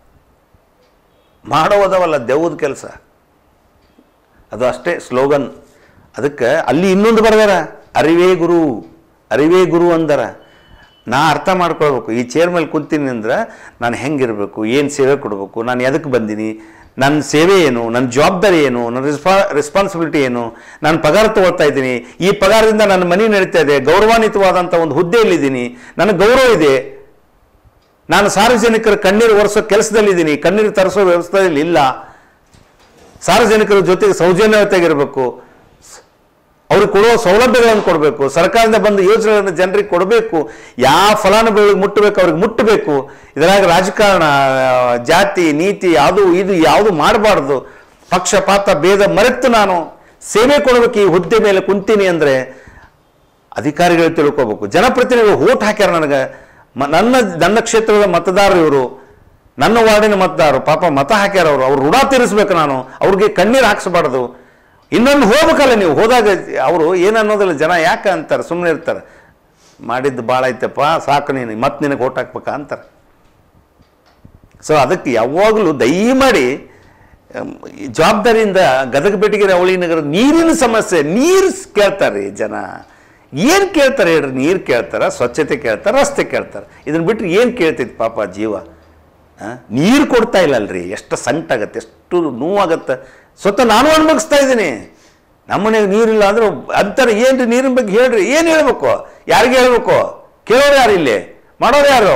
ಮಾಡೋದವಲ್ಲ ದೇವದ ಕೆಲಸ. ಅದು ಅಷ್ಟೇ ಸ್ಲೋಗನ್. ಅದಕ್ಕೆ ಅಲ್ಲಿ ಇನ್ನೊಂದು ಬರೆದಾರ, ಅರಿವೇ ಗುರು, ಅರಿವೇ ಗುರು ಅಂದಾರ. ನಾ ಅರ್ಥ ಮಾಡ್ಕೊಳ್ಬೇಕು, ಈ ಚೇರ್ ಮೇಲೆ ಕುಂತೀನಿ ಅಂದ್ರೆ ನಾನು ಹೆಂಗಿರಬೇಕು, ಏನು ಸೇವೆ ಕೊಡಬೇಕು, ನಾನು ಎದಕ್ಕೆ ಬಂದೀನಿ, ನನ್ನ ಸೇವೆ ಏನು, ನನ್ನ ಜವಾಬ್ದಾರಿ ಏನು, ನನ್ನ ರೆಸ್ಪಾ ರೆಸ್ಪಾನ್ಸಿಬಿಲಿಟಿ ಏನು, ನಾನು ಪಗಾರ ತೊಗೊಳ್ತಾ ಇದ್ದೀನಿ, ಈ ಪಗಾರದಿಂದ ನನ್ನ ಮನೆ ನಡೀತಾ ಇದೆ, ಗೌರವಾನ್ವಿತವಾದಂಥ ಒಂದು ಹುದ್ದೆಯಲ್ಲಿದ್ದೀನಿ, ನನಗೆ ಗೌರವ ಇದೆ, ನಾನು ಸಾರ್ವಜನಿಕರ ಕಣ್ಣೀರು ಒರೆಸೋ ಕೆಲಸದಲ್ಲಿದ್ದೀನಿ, ಕಣ್ಣೀರು ತರಿಸೋ ವ್ಯವಸ್ಥೆಯಲ್ಲಿ ಇಲ್ಲ, ಸಾರ್ವಜನಿಕರ ಜೊತೆಗೆ ಸೌಜನ್ಯತೆಗಿರಬೇಕು, ಅವ್ರಿಗೆ ಕೊಡುವ ಸೌಲಭ್ಯಗಳನ್ನು ಕೊಡಬೇಕು, ಸರ್ಕಾರದಿಂದ ಬಂದ ಯೋಜನೆಗಳನ್ನು ಜನರಿಗೆ ಕೊಡಬೇಕು, ಯಾವ ಫಲಾನುಭವಿಗಳಿಗೆ ಮುಟ್ಟಬೇಕು ಅವ್ರಿಗೆ ಮುಟ್ಟಬೇಕು. ಇದರಾಗ ರಾಜಕಾರಣ, ಜಾತಿ, ನೀತಿ, ಅದು ಇದು ಯಾವುದು ಮಾಡಬಾರ್ದು. ಪಕ್ಷಪಾತ ಭೇದ ಮರೆತು ನಾನು ಸೇವೆ ಕೊಡಬೇಕು. ಈ ಹುದ್ದೆ ಮೇಲೆ ಕುಂತೀನಿ ಅಂದರೆ ಅಧಿಕಾರಿಗಳು ತಿಳ್ಕೋಬೇಕು. ಜನಪ್ರತಿನಿಧಿಗಳು ಓಟ್ ಹಾಕ್ಯಾರ ನನಗೆ, ನನ್ನ ನನ್ನ ಕ್ಷೇತ್ರದ ಮತದಾರರು ಇವರು, ನನ್ನ ವಾರ್ಡಿನ ಮತದಾರರು, ಪಾಪ ಮತ ಹಾಕ್ಯಾರ ಅವರು, ಅವ್ರು ಋಣ ತೀರಿಸ್ಬೇಕು. ನಾನು ಅವ್ರಿಗೆ ಕಣ್ಣೀರು ಹಾಕ್ಸಬಾರ್ದು. ಇನ್ನೊಂದು ಹೋಗ್ಬೇಕಲ್ಲ, ನೀವು ಹೋದಾಗ ಅವರು ಏನನ್ನೋದಿಲ್ಲ, ಜನ ಯಾಕೆ ಅಂತಾರೆ, ಸುಮ್ಮನೆ ಇರ್ತಾರೆ. ಮಾಡಿದ್ದು ಭಾಳ ಐತಪ್ಪ, ಸಾಕು ನೀನು ಮತ್ತೆ ನಿನಗೆ ಓಟ್ ಹಾಕ್ಬೇಕಾ ಅಂತಾರೆ. ಸೊ ಅದಕ್ಕೆ ಯಾವಾಗಲೂ ದಯಮಾಡಿ ಜವಾಬ್ದಾರಿಯಿಂದ ಗದಗ ಬೆಟಗೇರಿ ಅವಳಿ ನಗರ ನೀರಿನ ಸಮಸ್ಯೆ, ನೀರು ಕೇಳ್ತಾರೆ ಜನ. ಏನು ಕೇಳ್ತಾರೆ ಹೇಳ್ರಿ? ನೀರು ಕೇಳ್ತಾರೆ, ಸ್ವಚ್ಛತೆ ಕೇಳ್ತಾರೆ, ರಸ್ತೆ ಕೇಳ್ತಾರೆ. ಇದನ್ನು ಬಿಟ್ಟರೆ ಏನು ಕೇಳ್ತೈತಿ ಪಾಪ ಜೀವ? ನೀರು ಕೊಡ್ತಾ ಇಲ್ಲ ಅಲ್ರಿ, ಎಷ್ಟು ಸಂಕಟ ಆಗತ್ತೆ, ಎಷ್ಟು ನೋವಾಗತ್ತೆ. ಸ್ವತಃ ನಾನು ಅನುಭವಿಸ್ತಾ ಇದ್ದೀನಿ. ನಮ್ಮನೆಗೆ ನೀರಿಲ್ಲ ಅಂದ್ರೆ ಅಂತಾರೆ. ಏನು ರೀ ನೀರಿನ ಬಗ್ಗೆ ಹೇಳ್ರಿ, ಏನು ಹೇಳ್ಬೇಕು, ಯಾರಿಗೆ ಹೇಳ್ಬೇಕು, ಕೇಳೋರು ಯಾರು, ಇಲ್ಲಿ ಮಾಡೋರು ಯಾರು?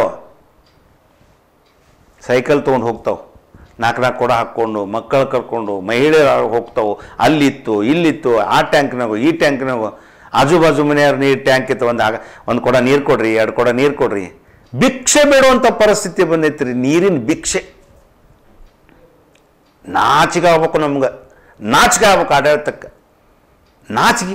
ಸೈಕಲ್ ತೊಗೊಂಡು ಹೋಗ್ತಾವೆ, ನಾಲ್ಕು ನಾಲ್ಕು ಕೊಡ ಹಾಕ್ಕೊಂಡು ಮಕ್ಕಳು ಕರ್ಕೊಂಡು ಮಹಿಳೆಯರು ಹೋಗ್ತಾವೆ. ಅಲ್ಲಿತ್ತು ಇಲ್ಲಿತ್ತು, ಆ ಟ್ಯಾಂಕ್ನಾಗು ಈ ಟ್ಯಾಂಕ್ನಾಗು, ಆಜು ಬಾಜು ಮನೆಯವ್ರು ನೀರು ಟ್ಯಾಂಕ್ ಇತ್ತು, ಒಂದು ಆಗ ಒಂದು ಕೊಡ ನೀರು ಕೊಡ್ರಿ, ಎರಡು ಕೊಡ ನೀರು ಕೊಡ್ರಿ. ಭಿಕ್ಷೆ ಬೇಡುವಂಥ ಪರಿಸ್ಥಿತಿ ಬಂದೈತಿ ರೀ, ನೀರಿನ ಭಿಕ್ಷೆ. ನಾಚಿಕೆ ಆಗ್ಬೇಕು, ನಮ್ಗೆ ನಾಚಿಕೆ ಆಗ್ಬೇಕು, ಆಡಳಿತಕ್ಕೆ ನಾಚಿಕೆ.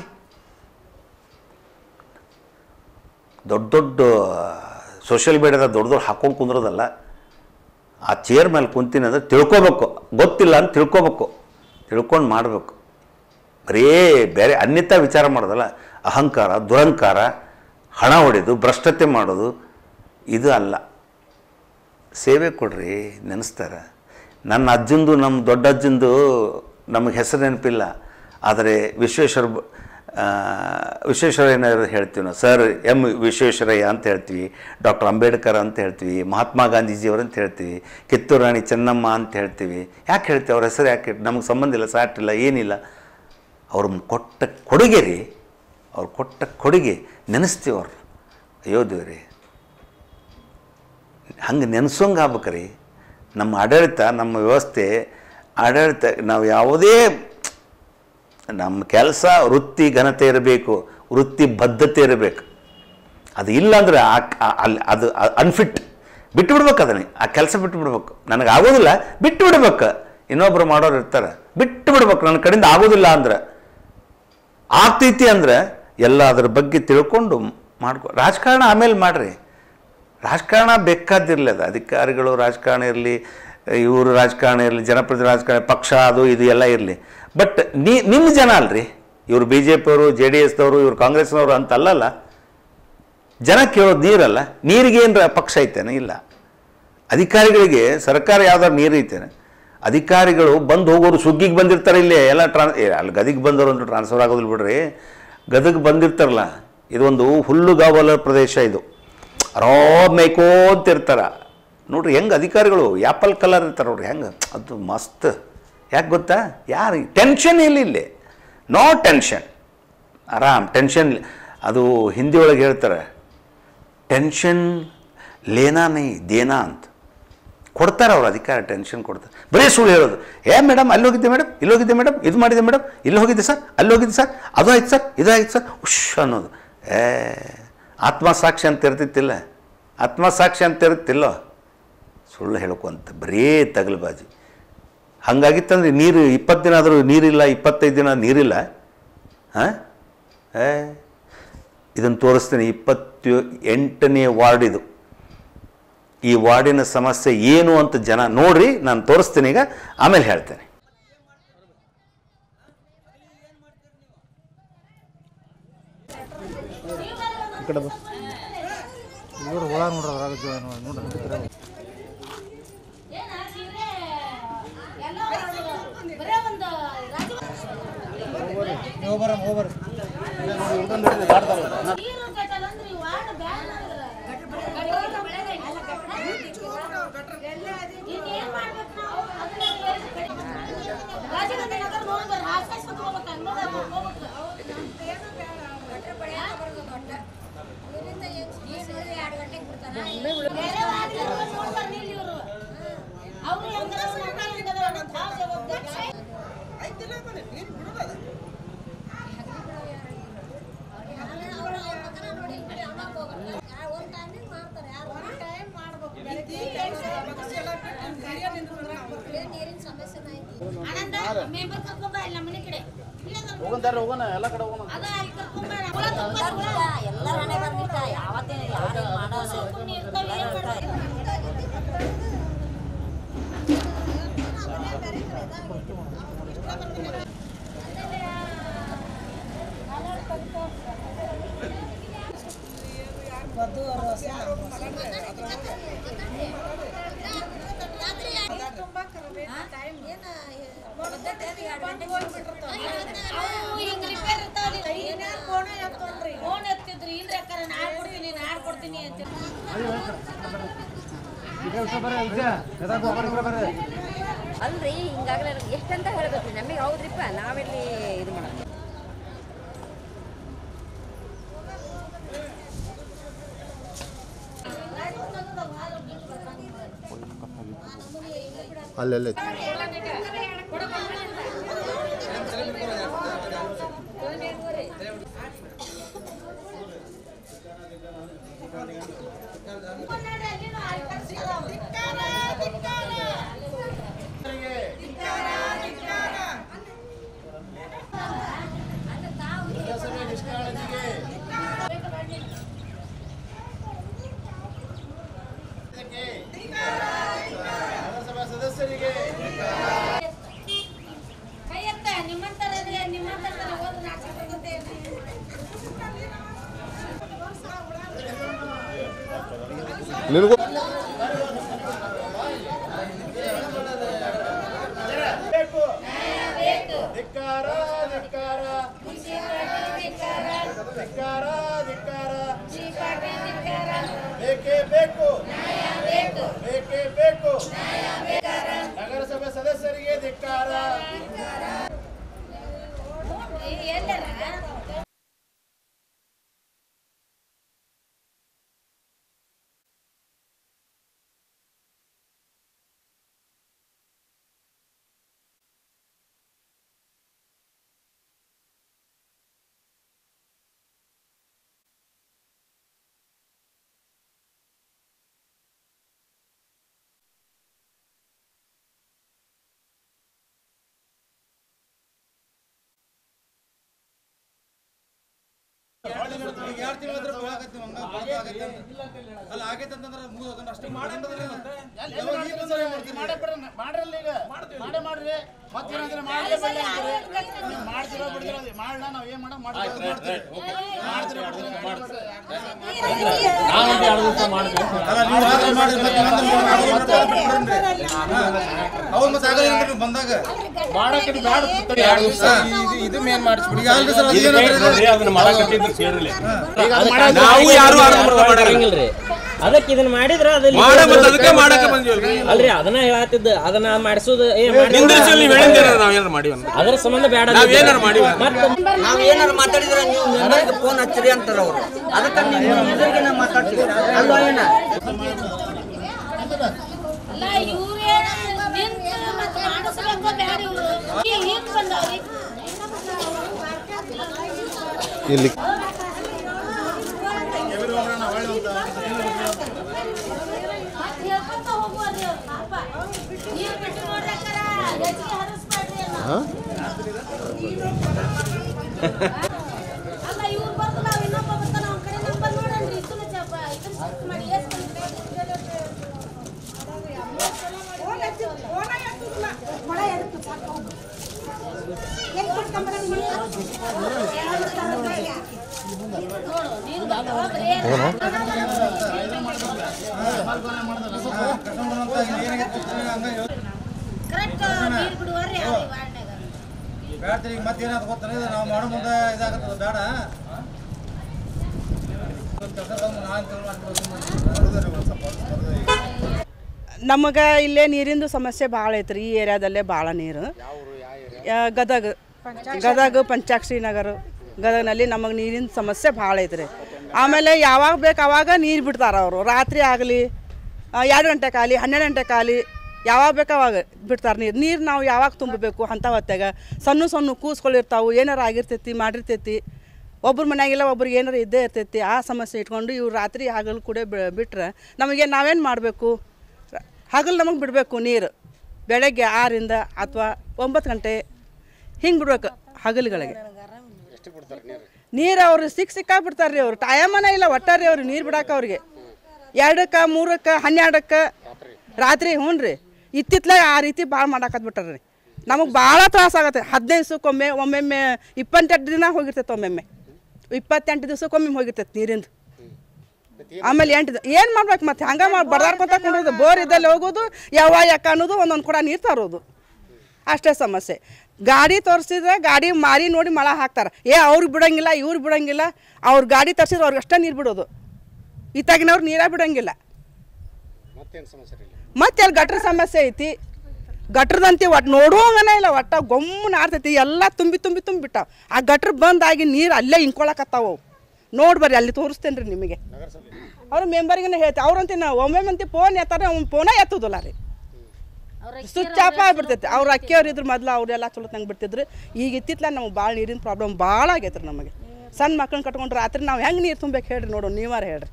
ದೊಡ್ಡ ದೊಡ್ಡ ಸೋಷಿಯಲ್ ಮೀಡಿಯಾದಾಗ ದೊಡ್ಡ ದೊಡ್ಡ ಹಾಕೊಂಡು ಕುಂದ್ರೋದಲ್ಲ, ಆ ಚೇರ್ ಮೇಲೆ ಕುಂತೀನಿ ಅಂದರೆ ತಿಳ್ಕೊಬೇಕು, ಗೊತ್ತಿಲ್ಲ ಅಂತ ತಿಳ್ಕೊಬೇಕು, ತಿಳ್ಕೊಂಡು ಮಾಡಬೇಕು. ಬರೀ ಬೇರೆ ಅನ್ಯತಾ ವಿಚಾರ ಮಾಡೋದಲ್ಲ. ಅಹಂಕಾರ, ದುರಂಕಾರ, ಹಣ ಹೊಡೆದು ಭ್ರಷ್ಟತೆ ಮಾಡೋದು ಇದು ಅಲ್ಲ. ಸೇವೆ ಕೊಡ್ರಿ, ನೆನೆಸ್ತಾರೆ. ನನ್ನ ಅಜ್ಜಂದು, ನಮ್ಮ ದೊಡ್ಡ ಅಜ್ಜಂದು ನಮಗೆ ಹೆಸರು ನೆನಪಿಲ್ಲ, ಆದರೆ ವಿಶ್ವೇಶ್ವರ ವಿಶ್ವೇಶ್ವರಯ್ಯನವರು ಹೇಳ್ತೀವಿ ನಾವು. ಸರ್ ಎಂ ವಿಶ್ವೇಶ್ವರಯ್ಯ ಅಂತ ಹೇಳ್ತೀವಿ, ಡಾಕ್ಟರ್ ಅಂಬೇಡ್ಕರ್ ಅಂತ ಹೇಳ್ತೀವಿ, ಮಹಾತ್ಮ ಗಾಂಧೀಜಿಯವರು ಅಂತ ಹೇಳ್ತೀವಿ, ಕಿತ್ತೂರು ರಾಣಿ ಚೆನ್ನಮ್ಮ ಅಂತ ಹೇಳ್ತೀವಿ. ಯಾಕೆ ಹೇಳ್ತೀವಿ ಅವ್ರ ಹೆಸರು? ಯಾಕೆ ನಮಗೆ ಸಂಬಂಧ ಇಲ್ಲ, ಸಾಟಿಲ್ಲ, ಏನಿಲ್ಲ. ಅವ್ರು ಕೊಟ್ಟ ಕೊಡುಗೆ ರೀ, ಅವ್ರು ಕೊಟ್ಟ ಕೊಡುಗೆ ನೆನೆಸ್ತೀವಿ ಅವ್ರು. ಅಯ್ಯೋ ದೇವ್ರಿ, ಹಂಗೆ ನೆನೆಸೋಂಗೆ ಆಗ್ಬೇಕ್ರಿ ನಮ್ಮ ಆಡಳಿತ, ನಮ್ಮ ವ್ಯವಸ್ಥೆ. ಆಡಳಿತ ನಾವು ಯಾವುದೇ ನಮ್ಮ ಕೆಲಸ ವೃತ್ತಿ ಘನತೆ ಇರಬೇಕು, ವೃತ್ತಿ ಬದ್ಧತೆ ಇರಬೇಕು. ಅದು ಇಲ್ಲ ಅಂದರೆ ಅಲ್ಲಿ ಅದು ಅನ್ಫಿಟ್, ಬಿಟ್ಟು ಬಿಡ್ಬೇಕು ಅದನ್ನೇ, ಆ ಕೆಲಸ ಬಿಟ್ಟು ಬಿಡ್ಬೇಕು. ನನಗೆ ಆಗೋದಿಲ್ಲ ಬಿಟ್ಟು ಬಿಡ್ಬೇಕು, ಇನ್ನೊಬ್ರು ಮಾಡೋರು ಇರ್ತಾರೆ, ಬಿಟ್ಟು ಬಿಡ್ಬೇಕು. ನನ್ನ ಕಡೆಯಿಂದ ಆಗೋದಿಲ್ಲ ಅಂದ್ರೆ, ಆಗ್ತೈತಿ ಅಂದರೆ ಎಲ್ಲ ಅದ್ರ ಬಗ್ಗೆ ತಿಳ್ಕೊಂಡು ಮಾಡ್ಕೊ. ರಾಜಕಾರಣ ಆಮೇಲೆ ಮಾಡಿರಿ, ರಾಜಕಾರಣ ಬೇಕಾದಿರಲಿ, ಅದು ಅಧಿಕಾರಿಗಳು ರಾಜಕಾರಣ ಇರಲಿ, ಇವರು ರಾಜಕಾರಣ ಇರಲಿ, ಜನಪ್ರತಿನಿಧಿ ರಾಜಕಾರಣ, ಪಕ್ಷ ಅದು ಇದು ಎಲ್ಲ ಇರಲಿ. ಬಟ್ ನೀ ನಿಮ್ಮ ಜನ ಅಲ್ರಿ ಇವರು, ಬಿ ಜೆ ಪಿಯವರು, ಜೆ ಡಿ ಎಸ್ದವರು, ಇವರು ಕಾಂಗ್ರೆಸ್ನವರು ಅಂತ ಅಲ್ಲಲ್ಲ. ಜನ ಕೇಳೋದು ನೀರಲ್ಲ. ನೀರಿಗೆ ಏನರ ಪಕ್ಷ ಐತೇನೆ? ಇಲ್ಲ. ಅಧಿಕಾರಿಗಳಿಗೆ ಸರ್ಕಾರ ಯಾವ್ದಾರು ನೀರು ಐತೇನೆ? ಅಧಿಕಾರಿಗಳು ಬಂದು ಹೋಗೋರು ಸುಗ್ಗಿಗೆ ಬಂದಿರ್ತಾರೆ, ಇಲ್ಲಿ ಎಲ್ಲ ಟ್ರಾನ್ ಅಲ್ಲಿ ಗದಿಗೆ ಬಂದವರು ಅಂತ ಟ್ರಾನ್ಸ್ಫರ್ ಆಗೋದಿಲ್ಲ ಬಿಡ್ರಿ. ಗದಗೆ ಬಂದಿರ್ತಾರಲ್ಲ, ಇದೊಂದು ಹುಲ್ಲುಗಾವಲ ಪ್ರದೇಶ, ಇದು ಆರಾಮ್ ಮೇಯ್ಕೋತಿರ್ತಾರೆ ನೋಡ್ರಿ. ಹೆಂಗೆ ಅಧಿಕಾರಿಗಳು ಆ್ಯಪಲ್ ಕಲರ್ ಇರ್ತಾರೆ ನೋಡ್ರಿ, ಹೆಂಗೆ ಅದು ಮಸ್ತ್. ಯಾಕೆ ಗೊತ್ತಾ? ಯಾರು ಟೆನ್ಷನ್ ಇಲ್ಲ ಇಲ್ಲಿ, ನೋ ಟೆನ್ಷನ್, ಆರಾಮ್. ಟೆನ್ಷನ್ ಅದು ಹಿಂದಿ ಒಳಗೆ ಹೇಳ್ತಾರೆ, ಟೆನ್ಷನ್ ಲೇನಾ ನೈ ದೇನಾ ಅಂತ. ಕೊಡ್ತಾರೆ ಅವ್ರು ಅಧಿಕಾರ, ಟೆನ್ಷನ್ ಕೊಡ್ತಾರೆ. ಬರೀ ಸುಳ್ಳು ಹೇಳೋದು. ಏ ಮೇಡಮ್ ಅಲ್ಲಿ ಹೋಗಿದ್ದೆ ಮೇಡಮ್, ಇಲ್ಲಿ ಹೋಗಿದ್ದೆ ಮೇಡಮ್, ಇದು ಮಾಡಿದ್ದೆ ಮೇಡಮ್, ಇಲ್ಲಿ ಹೋಗಿದ್ದೆ ಸರ್, ಅಲ್ಲಿ ಹೋಗಿದ್ದೆ ಸರ್, ಅದು ಆಯ್ತು ಸರ್, ಇದು ಆಯ್ತು ಸರ್, ಉಶ್ ಅನ್ನೋದು. ಏ ಆತ್ಮಸಾಕ್ಷಿ ಅಂತ ಇರ್ತಿತ್ತಿಲ್ಲ, ಆತ್ಮಸಾಕ್ಷಿ ಅಂತ ಇರುತ್ತಿಲ್ಲೋ, ಸುಳ್ಳು ಹೇಳ್ಕೊಂತ ಬರೀ ತಗಲ್ಬಾಜಿ. ಹಂಗಾಗಿತ್ತಂದ್ರೆ ನೀರು ಇಪ್ಪತ್ತು ದಿನ ಆದರೂ ನೀರಿಲ್ಲ, ಇಪ್ಪತ್ತೈದು ದಿನ ನೀರಿಲ್ಲ. ಹಾಂ, ಏ ಇದನ್ನು ತೋರಿಸ್ತೀನಿ. ಇಪ್ಪತ್ತು ಎಂಟನೇ ವಾರ್ಡ್ ಇದು. ಈ ವಾರ್ಡಿನ ಸಮಸ್ಯೆ ಏನು ಅಂತ ಜನ ನೋಡ್ರಿ, ನಾನು ತೋರಿಸ್ತೀನಿ ಈಗ, ಆಮೇಲೆ ಹೇಳ್ತೇನೆ. ಅಲ್ರಿ ಹಿಂಗಾಗಲೇ ಎಷ್ಟಂತ ಹೇಳ್ಬೇಕು ನಮಗೆ? ಹೌದ್ರಿಪ್ಪ, ನಾವೆಲ್ಲಿ ಇದು ಮಾಡೋದು? ಅಲ್ಲೆಲ್ಲ ನಿನಗೂ ನಗರಸಭೆ ಸದಸ್ಯರಿಗೆ ಧಿಕ್ಕಾರ. ಬಂದಾಗ ಇದು ಮೇನ್ ಮಾಡಿಸ್ಬಿಡಿ. ಅದಕ್ಕೆ ಇದನ್ನ ಮಾಡಿದ್ರ ಅಲ್ರಿ ಅದನ್ನ ಹೇಳತ್ತಿದ್ದ ಅದನ್ನ ಮಾಡಿಸೋದು ಅದರ ಸಂಬಂಧ ಬೇಡ. ನಾವ್ ಏನಾರು ಮಾತಾಡಿದ್ರೆ ನೀವು ಫೋನ್ ಹಚ್ಚಿರಿ ಅಂತಾರ ಅವ್ರು. ಅದಕ್ಕೆ ಮಾತಾಡ್ತೀವಿ ಅಲ್ವಾ ಏನ ಇಲ್ಲಿ ಮತ್ತೇನಾದ್ರು ಗೊತ್ತಾನೆ ನಾವು ಮಾಡೋ ಮುಂದೆ ಇದಾಗತ್ತದ ಬೇಡ. ನಮಗೆ ಇಲ್ಲೇ ನೀರಿಂದು ಸಮಸ್ಯೆ ಭಾಳ ಐತ್ರಿ. ಈ ಏರಿಯಾದಲ್ಲೇ ಭಾಳ ನೀರು. ಗದಗ ಗದಗ ಪಂಚಾಕ್ಷರಿ ನಗರ ಗದಗನಲ್ಲಿ ನಮಗೆ ನೀರಿನ ಸಮಸ್ಯೆ ಭಾಳ ಐತ್ರಿ. ಆಮೇಲೆ ಯಾವಾಗ ಬೇಕು ಆವಾಗ ನೀರು ಬಿಡ್ತಾರೆ ಅವರು. ರಾತ್ರಿ ಆಗಲಿ ಎರಡು ಗಂಟೆ ಕಾಲಿ ಹನ್ನೆರಡು ಗಂಟೆ ಕಾಲಿ ಯಾವಾಗ ಬೇಕು ಅವಾಗ ಬಿಡ್ತಾರೆ ನೀರು. ನೀರು ನಾವು ಯಾವಾಗ ತುಂಬಬೇಕು ಅಂಥ ಹೊತ್ತಾಗ ಸಣ್ಣ ಸಣ್ಣ ಕೂಸ್ಗಳಿರ್ತಾವೆ. ಏನಾರು ಆಗಿರ್ತೈತಿ ಮಾಡಿರ್ತೈತಿ. ಒಬ್ರ ಮನೆಯಾಗಿಲ್ಲ ಒಬ್ರಿಗೆ ಏನಾರು ಇದ್ದೇ ಇರ್ತೈತಿ. ಆ ಸಮಸ್ಯೆ ಇಟ್ಕೊಂಡು ಇವ್ರು ರಾತ್ರಿ ಹಗಲು ಕೂಡ ಬಿಟ್ರೆ ನಮಗೆ ನಾವೇನು ಮಾಡಬೇಕು? ಹಗಲು ನಮಗೆ ಬಿಡಬೇಕು ನೀರು. ಬೆಳಗ್ಗೆ ಆರಿಂದ ಅಥವಾ ಒಂಬತ್ತು ಗಂಟೆ ಹಿಂಗೆ ಬಿಡ್ಬೇಕು ಹಗಲುಗಳಿಗೆ. ನೀರು ಅವ್ರು ಸಿಕ್ಕ ಸಿಕ್ಕಾ ಬಿಡ್ತಾರೆ ರೀ. ಅವ್ರು ಟೈಮನೇ ಇಲ್ಲ ಒಟ್ಟಾರಿ ಅವ್ರು ನೀರು ಬಿಡಾಕ ಅವ್ರಿಗೆ ಎರಡಕ್ಕೆ ಮೂರಕ್ಕೆ ಹನ್ನೆರಡಕ್ಕೆ ರಾತ್ರಿ. ಹ್ಞೂ ರೀ ಇತ್ತಿತ್ಲಾಗ ಆ ರೀತಿ ಭಾಳ ಮಾಡಾಕತ್ಬಿಟ್ಟಾರೆ ರೀ. ನಮಗೆ ಭಾಳ ತ್ರಾಸ ಆಗತ್ತೆ. ಹದಿನೈದು ದಿವ್ಸಕ್ಕೊಮ್ಮೆ ಒಮ್ಮೆಮ್ಮೆ ಇಪ್ಪತ್ತೆಂಟು ದಿನ ಹೋಗಿರ್ತೈತೆ. ಒಮ್ಮೆಮ್ಮೆ ಇಪ್ಪತ್ತೆಂಟು ದಿವ್ಸಕ್ಕೊಮ್ಮೆ ಹೋಗಿರ್ತೈತೆ ನೀರಿಂದು. ಆಮೇಲೆ ಎಂಟು ಏನು ಮಾಡ್ಬೇಕು ಮತ್ತೆ ಹಂಗೆ ಮಾಡಿ ಬಡದಾಡ್ಕೊತ ಕೊಂಡೋದು. ಬೋರ್ ಇದ್ದಲ್ಲಿ ಹೋಗೋದು ಯಾವ ಯಾಕ ಅನ್ನೋದು ಒಂದೊಂದು ಕೂಡ ನೀರು ತರೋದು ಅಷ್ಟೇ ಸಮಸ್ಯೆ. ಗಾಡಿ ತೋರಿಸಿದ್ರೆ ಗಾಡಿ ಮಾರಿ ನೋಡಿ ಮಳ ಹಾಕ್ತಾರೆ. ಏ ಅವ್ರಿಗೆ ಬಿಡೋಂಗಿಲ್ಲ ಇವ್ರಿಗೆ ಬಿಡೋಂಗಿಲ್ಲ. ಅವ್ರ ಗಾಡಿ ತರಿಸಿದ್ರೆ ಅವ್ರಿಗೆ ಅಷ್ಟೇ ನೀರು ಬಿಡೋದು. ಇತ್ತಾಗಿನವ್ರು ನೀರೇ ಬಿಡೋಂಗಿಲ್ಲ. ಮತ್ತೆ ಅಲ್ಲಿ ಗಟ್ರ ಸಮಸ್ಯೆ ಐತಿ. ಗಟ್ರದಂತೆ ಒಟ್ಟು ನೋಡುವಂಗನೇ ಇಲ್ಲ. ಒಟ್ಟ ಗೊಮ್ಮನ ಆರ್ತೈತಿ. ಎಲ್ಲ ತುಂಬಿ ತುಂಬಿ ತುಂಬಿ ಬಿಟ್ಟಾವ. ಆ ಗಟ್ರ ಬಂದಾಗಿ ನೀರು ಅಲ್ಲೇ ಹಿಂಕೊಳಕತ್ತಾವು. ನೋಡಿ ಬರ್ರಿ ಅಲ್ಲಿ ತೋರಿಸ್ತೇನೆ ರೀ ನಿಮಗೆ. ಅವ್ರ ಮೆಂಬರ್ಗೆ ಹೇಳ್ತೀವಿ. ಅವ್ರಂತ ನಾವು ಒಮ್ಮೆ ಮಂತಿ ಫೋನ್ ಎತ್ತಾರೆ ಅವ್ನು ಫೋನೇ ಎತ್ತೋದಿಲ್ಲ ರೀ. ಸ್ವಿಚ್ ಆಫ್ ಆಗಿಬಿಡ್ತೈತಿ. ಅವ್ರು ಅಕ್ಕಿಯವ್ರು ಇದ್ರು ಮೊದಲು ಅವರೆಲ್ಲ ಚಲೋ ತಂಗೆ ಬಿಡ್ತಿದ್ರು. ಈಗ ಇತ್ತಿತ್ತಲ ನಮ್ಗೆ ಭಾಳ ನೀರಿನ ಪ್ರಾಬ್ಲಮ್ ಭಾಳ ಆಗೈತೆ ರೀ ನಮಗೆ. ಸಣ್ಣ ಮಕ್ಕಳನ್ನ ಕಟ್ಕೊಂಡ್ರೆ ರಾತ್ರಿ ನಾವು ಹೆಂಗೆ ನೀರು ತುಂಬೇಕು ಹೇಳ್ರಿ, ನೋಡು ನೀವಾರ ಹೇಳ್ರಿ.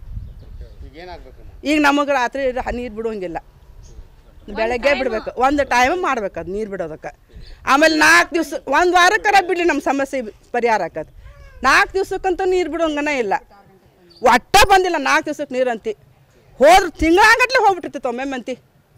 ಈಗ ನಮಗೆ ರಾತ್ರಿ ನೀರು ಬಿಡೋಂಗಿಲ್ಲ, ಬೆಳಗ್ಗೆ ಬಿಡಬೇಕು, ಒಂದು ಟೈಮ್ ಮಾಡ್ಬೇಕು ಅದು ನೀರು ಬಿಡೋದಕ್ಕೆ. ಆಮೇಲೆ ನಾಲ್ಕು ದಿವ್ಸ ಒಂದು ವಾರಕ್ಕರ ಬಿಡಲಿ ನಮ್ಮ ಸಮಸ್ಯೆ ಪರಿಹಾರ ಆಕತ್ತೆ. ನಾಲ್ಕು ದಿವ್ಸಕ್ಕಂತೂ ನೀರು ಬಿಡೋಂಗನ ಇಲ್ಲ, ಒಟ್ಟ ಬಂದಿಲ್ಲ ನಾಲ್ಕು ದಿವ್ಸಕ್ಕೆ ನೀರು ಅಂತಿ. ಹೋದ್ರೆ ತಿಂಗಳಾಗಟ್ಲೆ ಹೋಗ್ಬಿಟ್ಟಿರ್ತೈತೆ ಒಮ್ಮೆ ಮಂತಿ.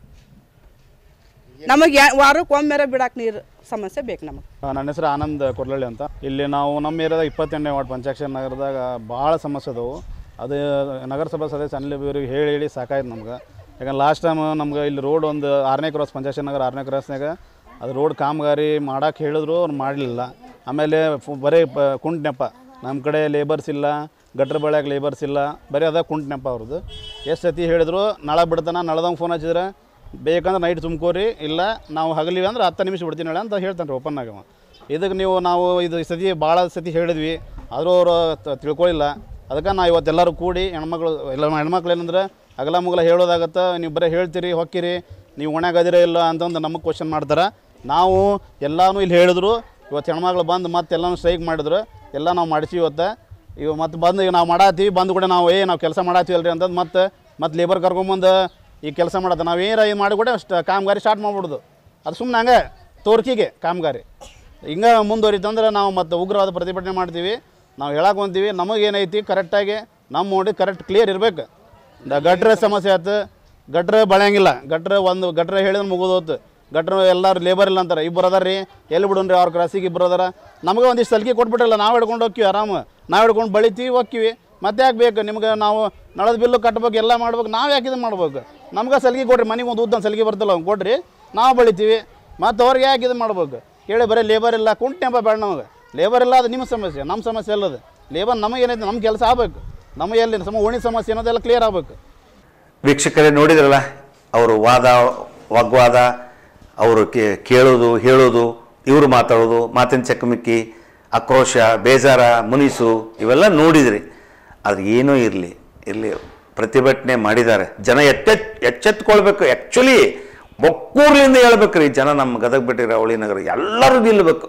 ನಮಗೆ ವಾರಕ್ಕೆ ಒಮ್ಮೆರ ಬಿಡಕ್ಕೆ ನೀರು ಸಮಸ್ಯೆ ಬೇಕು ನಮಗೆ. ನನ್ನ ಹೆಸರು ಆನಂದ್ ಕೊರ್ಲಳ್ಳಿ ಅಂತ. ಇಲ್ಲಿ ನಾವು ನಮ್ಮ ಏರಿಯಾದಾಗ ಇಪ್ಪತ್ತೆಂಟನೇ ವಾರ್ಡ್ ಪಂಚಾಕ್ಷರಿ ನಗರದಾಗ ಭಾಳ ಸಮಸ್ಯೆ ಅದಾವು. ಅದು ನಗರಸಭಾ ಸದಸ್ಯ ಅನಿಲ್ ಇವರಿಗೆ ಹೇಳಿ ಹೇಳಿ ಸಾಕಾಯ್ತು ನಮ್ಗೆ. ಯಾಕಂದ್ರೆ ಲಾಸ್ಟ್ ಟೈಮ್ ನಮ್ಗೆ ಇಲ್ಲಿ ರೋಡ್ ಒಂದು ಆರನೇ ಕ್ರಾಸ್ ಪಂಚಾಕ್ಷರಿ ನಗರ ಆರನೇ ಕ್ರಾಸ್ನಾಗ ಅದು ರೋಡ್ ಕಾಮಗಾರಿ ಮಾಡೋಕೆ ಹೇಳಿದ್ರು ಅವ್ರು ಮಾಡಲಿಲ್ಲ. ಆಮೇಲೆ ಬರೀ ಪ ಕುಂಟು ನೆಪ, ನಮ್ಮ ಕಡೆ ಲೇಬರ್ಸ್ ಇಲ್ಲ, ಗಟ್ರ ಬಳ್ಯಾಗ ಲೇಬರ್ಸ್ ಇಲ್ಲ, ಬರೀ ಅದ ಕುಂಟು ನೆಪ ಅವ್ರದ್ದು. ಎಷ್ಟು ಸತಿ ಹೇಳಿದ್ರು ನಾಳೆ ಬಿಡ್ತಾನೆ, ನಾಳೆದಂಗೆ ಫೋನ್ ಹಚ್ಚಿದ್ರೆ ಬೇಕಂದ್ರೆ ನೈಟ್ ತುಂಬ್ಕೋರಿ, ಇಲ್ಲ ನಾವು ಹಗಲಿವಿ ಅಂದ್ರೆ ಹತ್ತು ನಿಮಿಷ ಬಿಡ್ತೀನಿ ಹೇಳಿ ಅಂತ ಹೇಳ್ತಾನೆ ರೀ ಓಪನ್ನಾಗ. ಇದಕ್ಕೆ ನೀವು ನಾವು ಇದು ಸತಿ ಭಾಳ ಸತಿ ಹೇಳಿದ್ವಿ, ಆದರೂ ಅವರು ತಿಳ್ಕೊಳ್ಳಿಲ್ಲ. ಅದಕ್ಕೆ ನಾವು ಇವತ್ತೆಲ್ಲರೂ ಕೂಡಿ ಹೆಣ್ಮಕ್ಳು ಎಲ್ಲ ಹೆಣ್ಮಕ್ಳು ಏನಂದ್ರೆ ಅಗಲ ಮುಗಲ ಹೇಳೋದಾಗತ್ತೆ, ನೀವು ಬರೀ ಹೇಳ್ತೀರಿ ಹೊಕ್ಕಿರಿ, ನೀವು ಒಣಗದಿರೇ ಇಲ್ಲ ಅಂತಂದು ನಮಗೆ ಕ್ವಶನ್ ಮಾಡ್ತಾರೆ. ನಾವು ಎಲ್ಲನೂ ಇಲ್ಲಿ ಹೇಳಿದ್ರು, ಇವತ್ತು ಹೆಣ್ಮಕ್ಳು ಬಂದು ಮತ್ತೆ ಎಲ್ಲನೂ ಸ್ಟ್ರೈಕ್ ಮಾಡಿದ್ರು, ಎಲ್ಲ ನಾವು ಮಾಡಿಸಿ ಇವತ್ತು. ಇವು ಮತ್ತೆ ಬಂದು ಈಗ ನಾವು ಮಾಡತ್ತೀವಿ, ಬಂದು ಕೂಡ ನಾವು ಏ ನಾವು ಕೆಲಸ ಮಾಡತ್ತೀವಿ ಅಲ್ರಿ ಅಂತಂದು ಮತ್ತೆ ಮತ್ತೆ ಲೇಬರ್ ಕರ್ಕೊಂಬಂದು ಈಗ ಕೆಲಸ ಮಾಡತ್ತೆ. ನಾವು ಏನಾರ ಇದು ಮಾಡಿ ಕೂಡ ಅಷ್ಟು ಕಾಮಗಾರಿ ಸ್ಟಾರ್ಟ್ ಮಾಡ್ಬಿಡೋದು. ಅದು ಸುಮ್ಮನೆ ಹಂಗೆ ತೋರ್ಕಿಗೆ ಕಾಮಗಾರಿ ಹಿಂಗೆ ಮುಂದುವರಿತಂದ್ರೆ ನಾವು ಮತ್ತೆ ಉಗ್ರವಾದ ಪ್ರತಿಭಟನೆ ಮಾಡ್ತೀವಿ. ನಾವು ಹೇಳಕ್ಕೆ ಹೊಂತೀವಿ, ನಮಗೇನೈತಿ ಕರೆಕ್ಟಾಗಿ ನಮ್ಮ ನೋಡಿ ಕರೆಕ್ಟ್ ಕ್ಲಿಯರ್ ಇರಬೇಕು. ಗಟ್ರ ಸಮಸ್ಯೆ ಆಯ್ತು, ಗಟ್ರ ಬೆಳೆಯಂಗಿಲ್ಲ, ಗಟ್ರ ಒಂದು ಗಟ್ರ ಹೇಳಿದ್ರೆ ಮುಗಿದೋತು. ಗಟ್ರ ಎಲ್ಲರೂ ಲೇಬರ್ ಇಲ್ಲ ಅಂತಾರೆ, ಇಬ್ಬರು ಅದಾರ ರೀ, ಎಲ್ಲಿ ಬಿಡೋಣ್ರಿ ಅವ್ರ ಕ್ರಾಸಿಗೆ ಇಬ್ಬರು ಅದಾರ. ನಮಗೆ ಒಂದಿಷ್ಟು ಸಲಿಕೆ ಕೊಟ್ಬಿಟ್ಟಿಲ್ಲ, ನಾವು ಹಿಡ್ಕೊಂಡು ಹೋಗ್ತೀವಿ ಆರಾಮ, ನಾವು ಹಿಡ್ಕೊಂಡು ಬೆಳಿತೀವಿ ಹೋಗ್ತೀವಿ. ಮತ್ತೆ ಯಾಕೆ ಬೇಕು ನಿಮ್ಗೆ? ನಾವು ನಳದ ಬಿಲ್ಲು ಕಟ್ಬೇಕು, ಎಲ್ಲ ಮಾಡ್ಬೇಕು, ನಾವು ಯಾಕೆ ಇದು ಮಾಡ್ಬೇಕು? ನಮ್ಗೆ ಸಲಿಗೆ ಕೊಡ್ರಿ, ಮನೆಗೆ ಒಂದು ಉದ್ದ ಸಲಿಗೆ ಬರ್ತಲ್ಲ ಅವ್ನು ಕೊಡ್ರಿ, ನಾವು ಬೆಳಿತೀವಿ. ಮತ್ತು ಅವ್ರಿಗೆ ಯಾಕೆ ಇದು ಮಾಡ್ಬೇಕು ಹೇಳಿ? ಬರೀ ಲೇಬರ್ ಇಲ್ಲ, ಕುಂಟು ನೆಪ ಬೇಡ ನಮಗೆ. ಲೇಬರ್ ಇಲ್ಲ ಅದು ನಿಮ್ಮ ಸಮಸ್ಯೆ, ನಮ್ಮ ಸಮಸ್ಯೆ ಅಲ್ಲದು. ಲೇಬರ್ ನಮಗೇನೈತೆ, ನಮ್ಮ ಕೆಲಸ ಆಗಬೇಕು, ನಮಗೆ ಎಲ್ಲಿ ಸಮ ಓಣಿ ಸಮಸ್ಯೆ ಅನ್ನೋದೆಲ್ಲ ಕ್ಲಿಯರ್ ಆಗಬೇಕು. ವೀಕ್ಷಕರೇ ನೋಡಿದ್ರಲ್ಲ, ಅವರು ವಾದ ವಾಗ್ವಾದ, ಅವರು ಕೇಳೋದು ಹೇಳೋದು, ಇವರು ಮಾತಾಡೋದು, ಮಾತಿನ ಚಕಮಕಿ, ಆಕ್ರೋಶ, ಬೇಜಾರ, ಮುನಿಸು ಇವೆಲ್ಲ ನೋಡಿದ್ರಿ. ಆದರೆ ಏನೂ ಇರಲಿ ಇರಲಿ ಪ್ರತಿಭಟನೆ ಮಾಡಿದ್ದಾರೆ ಜನ. ಎಚ್ಚೆತ್ ಎಚ್ಚೆತ್ಕೊಳ್ಬೇಕು. ಆ್ಯಕ್ಚುಲಿ ಒಕ್ಕೂರ್ಲಿಂದ ಹೇಳ್ಬೇಕು ರೀ ಜನ, ನಮ್ಮ ಗದಗ ಬಿಟ್ಟಿರ ಅವಳಿ ನಗರ ಎಲ್ಲರೂ ನಿಲ್ಲಬೇಕು.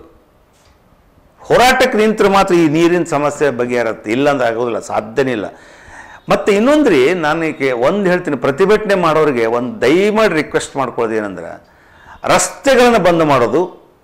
ಹೋರಾಟಕ್ಕೆ ನಿಂತರೆ ಮಾತ್ರ ಈ ನೀರಿನ ಸಮಸ್ಯೆ ಬಗೆಹರುತ್ತೆ, ಇಲ್ಲಾಂದ್ರೆ ಆಗೋದಿಲ್ಲ, ಸಾಧ್ಯನೇ ಇಲ್ಲ. ಮತ್ತು ಇನ್ನೊಂದು ರೀ, ನಾನು ಈಗ ಒಂದು ಹೇಳ್ತೀನಿ, ಪ್ರತಿಭಟನೆ ಮಾಡೋರಿಗೆ ಒಂದು ದಯಮಾಡಿ ರಿಕ್ವೆಸ್ಟ್ ಮಾಡ್ಕೊಳ್ಳೋದು ಏನಂದ್ರೆ, ರಸ್ತೆಗಳನ್ನು ಬಂದ್ ಮಾಡೋದು,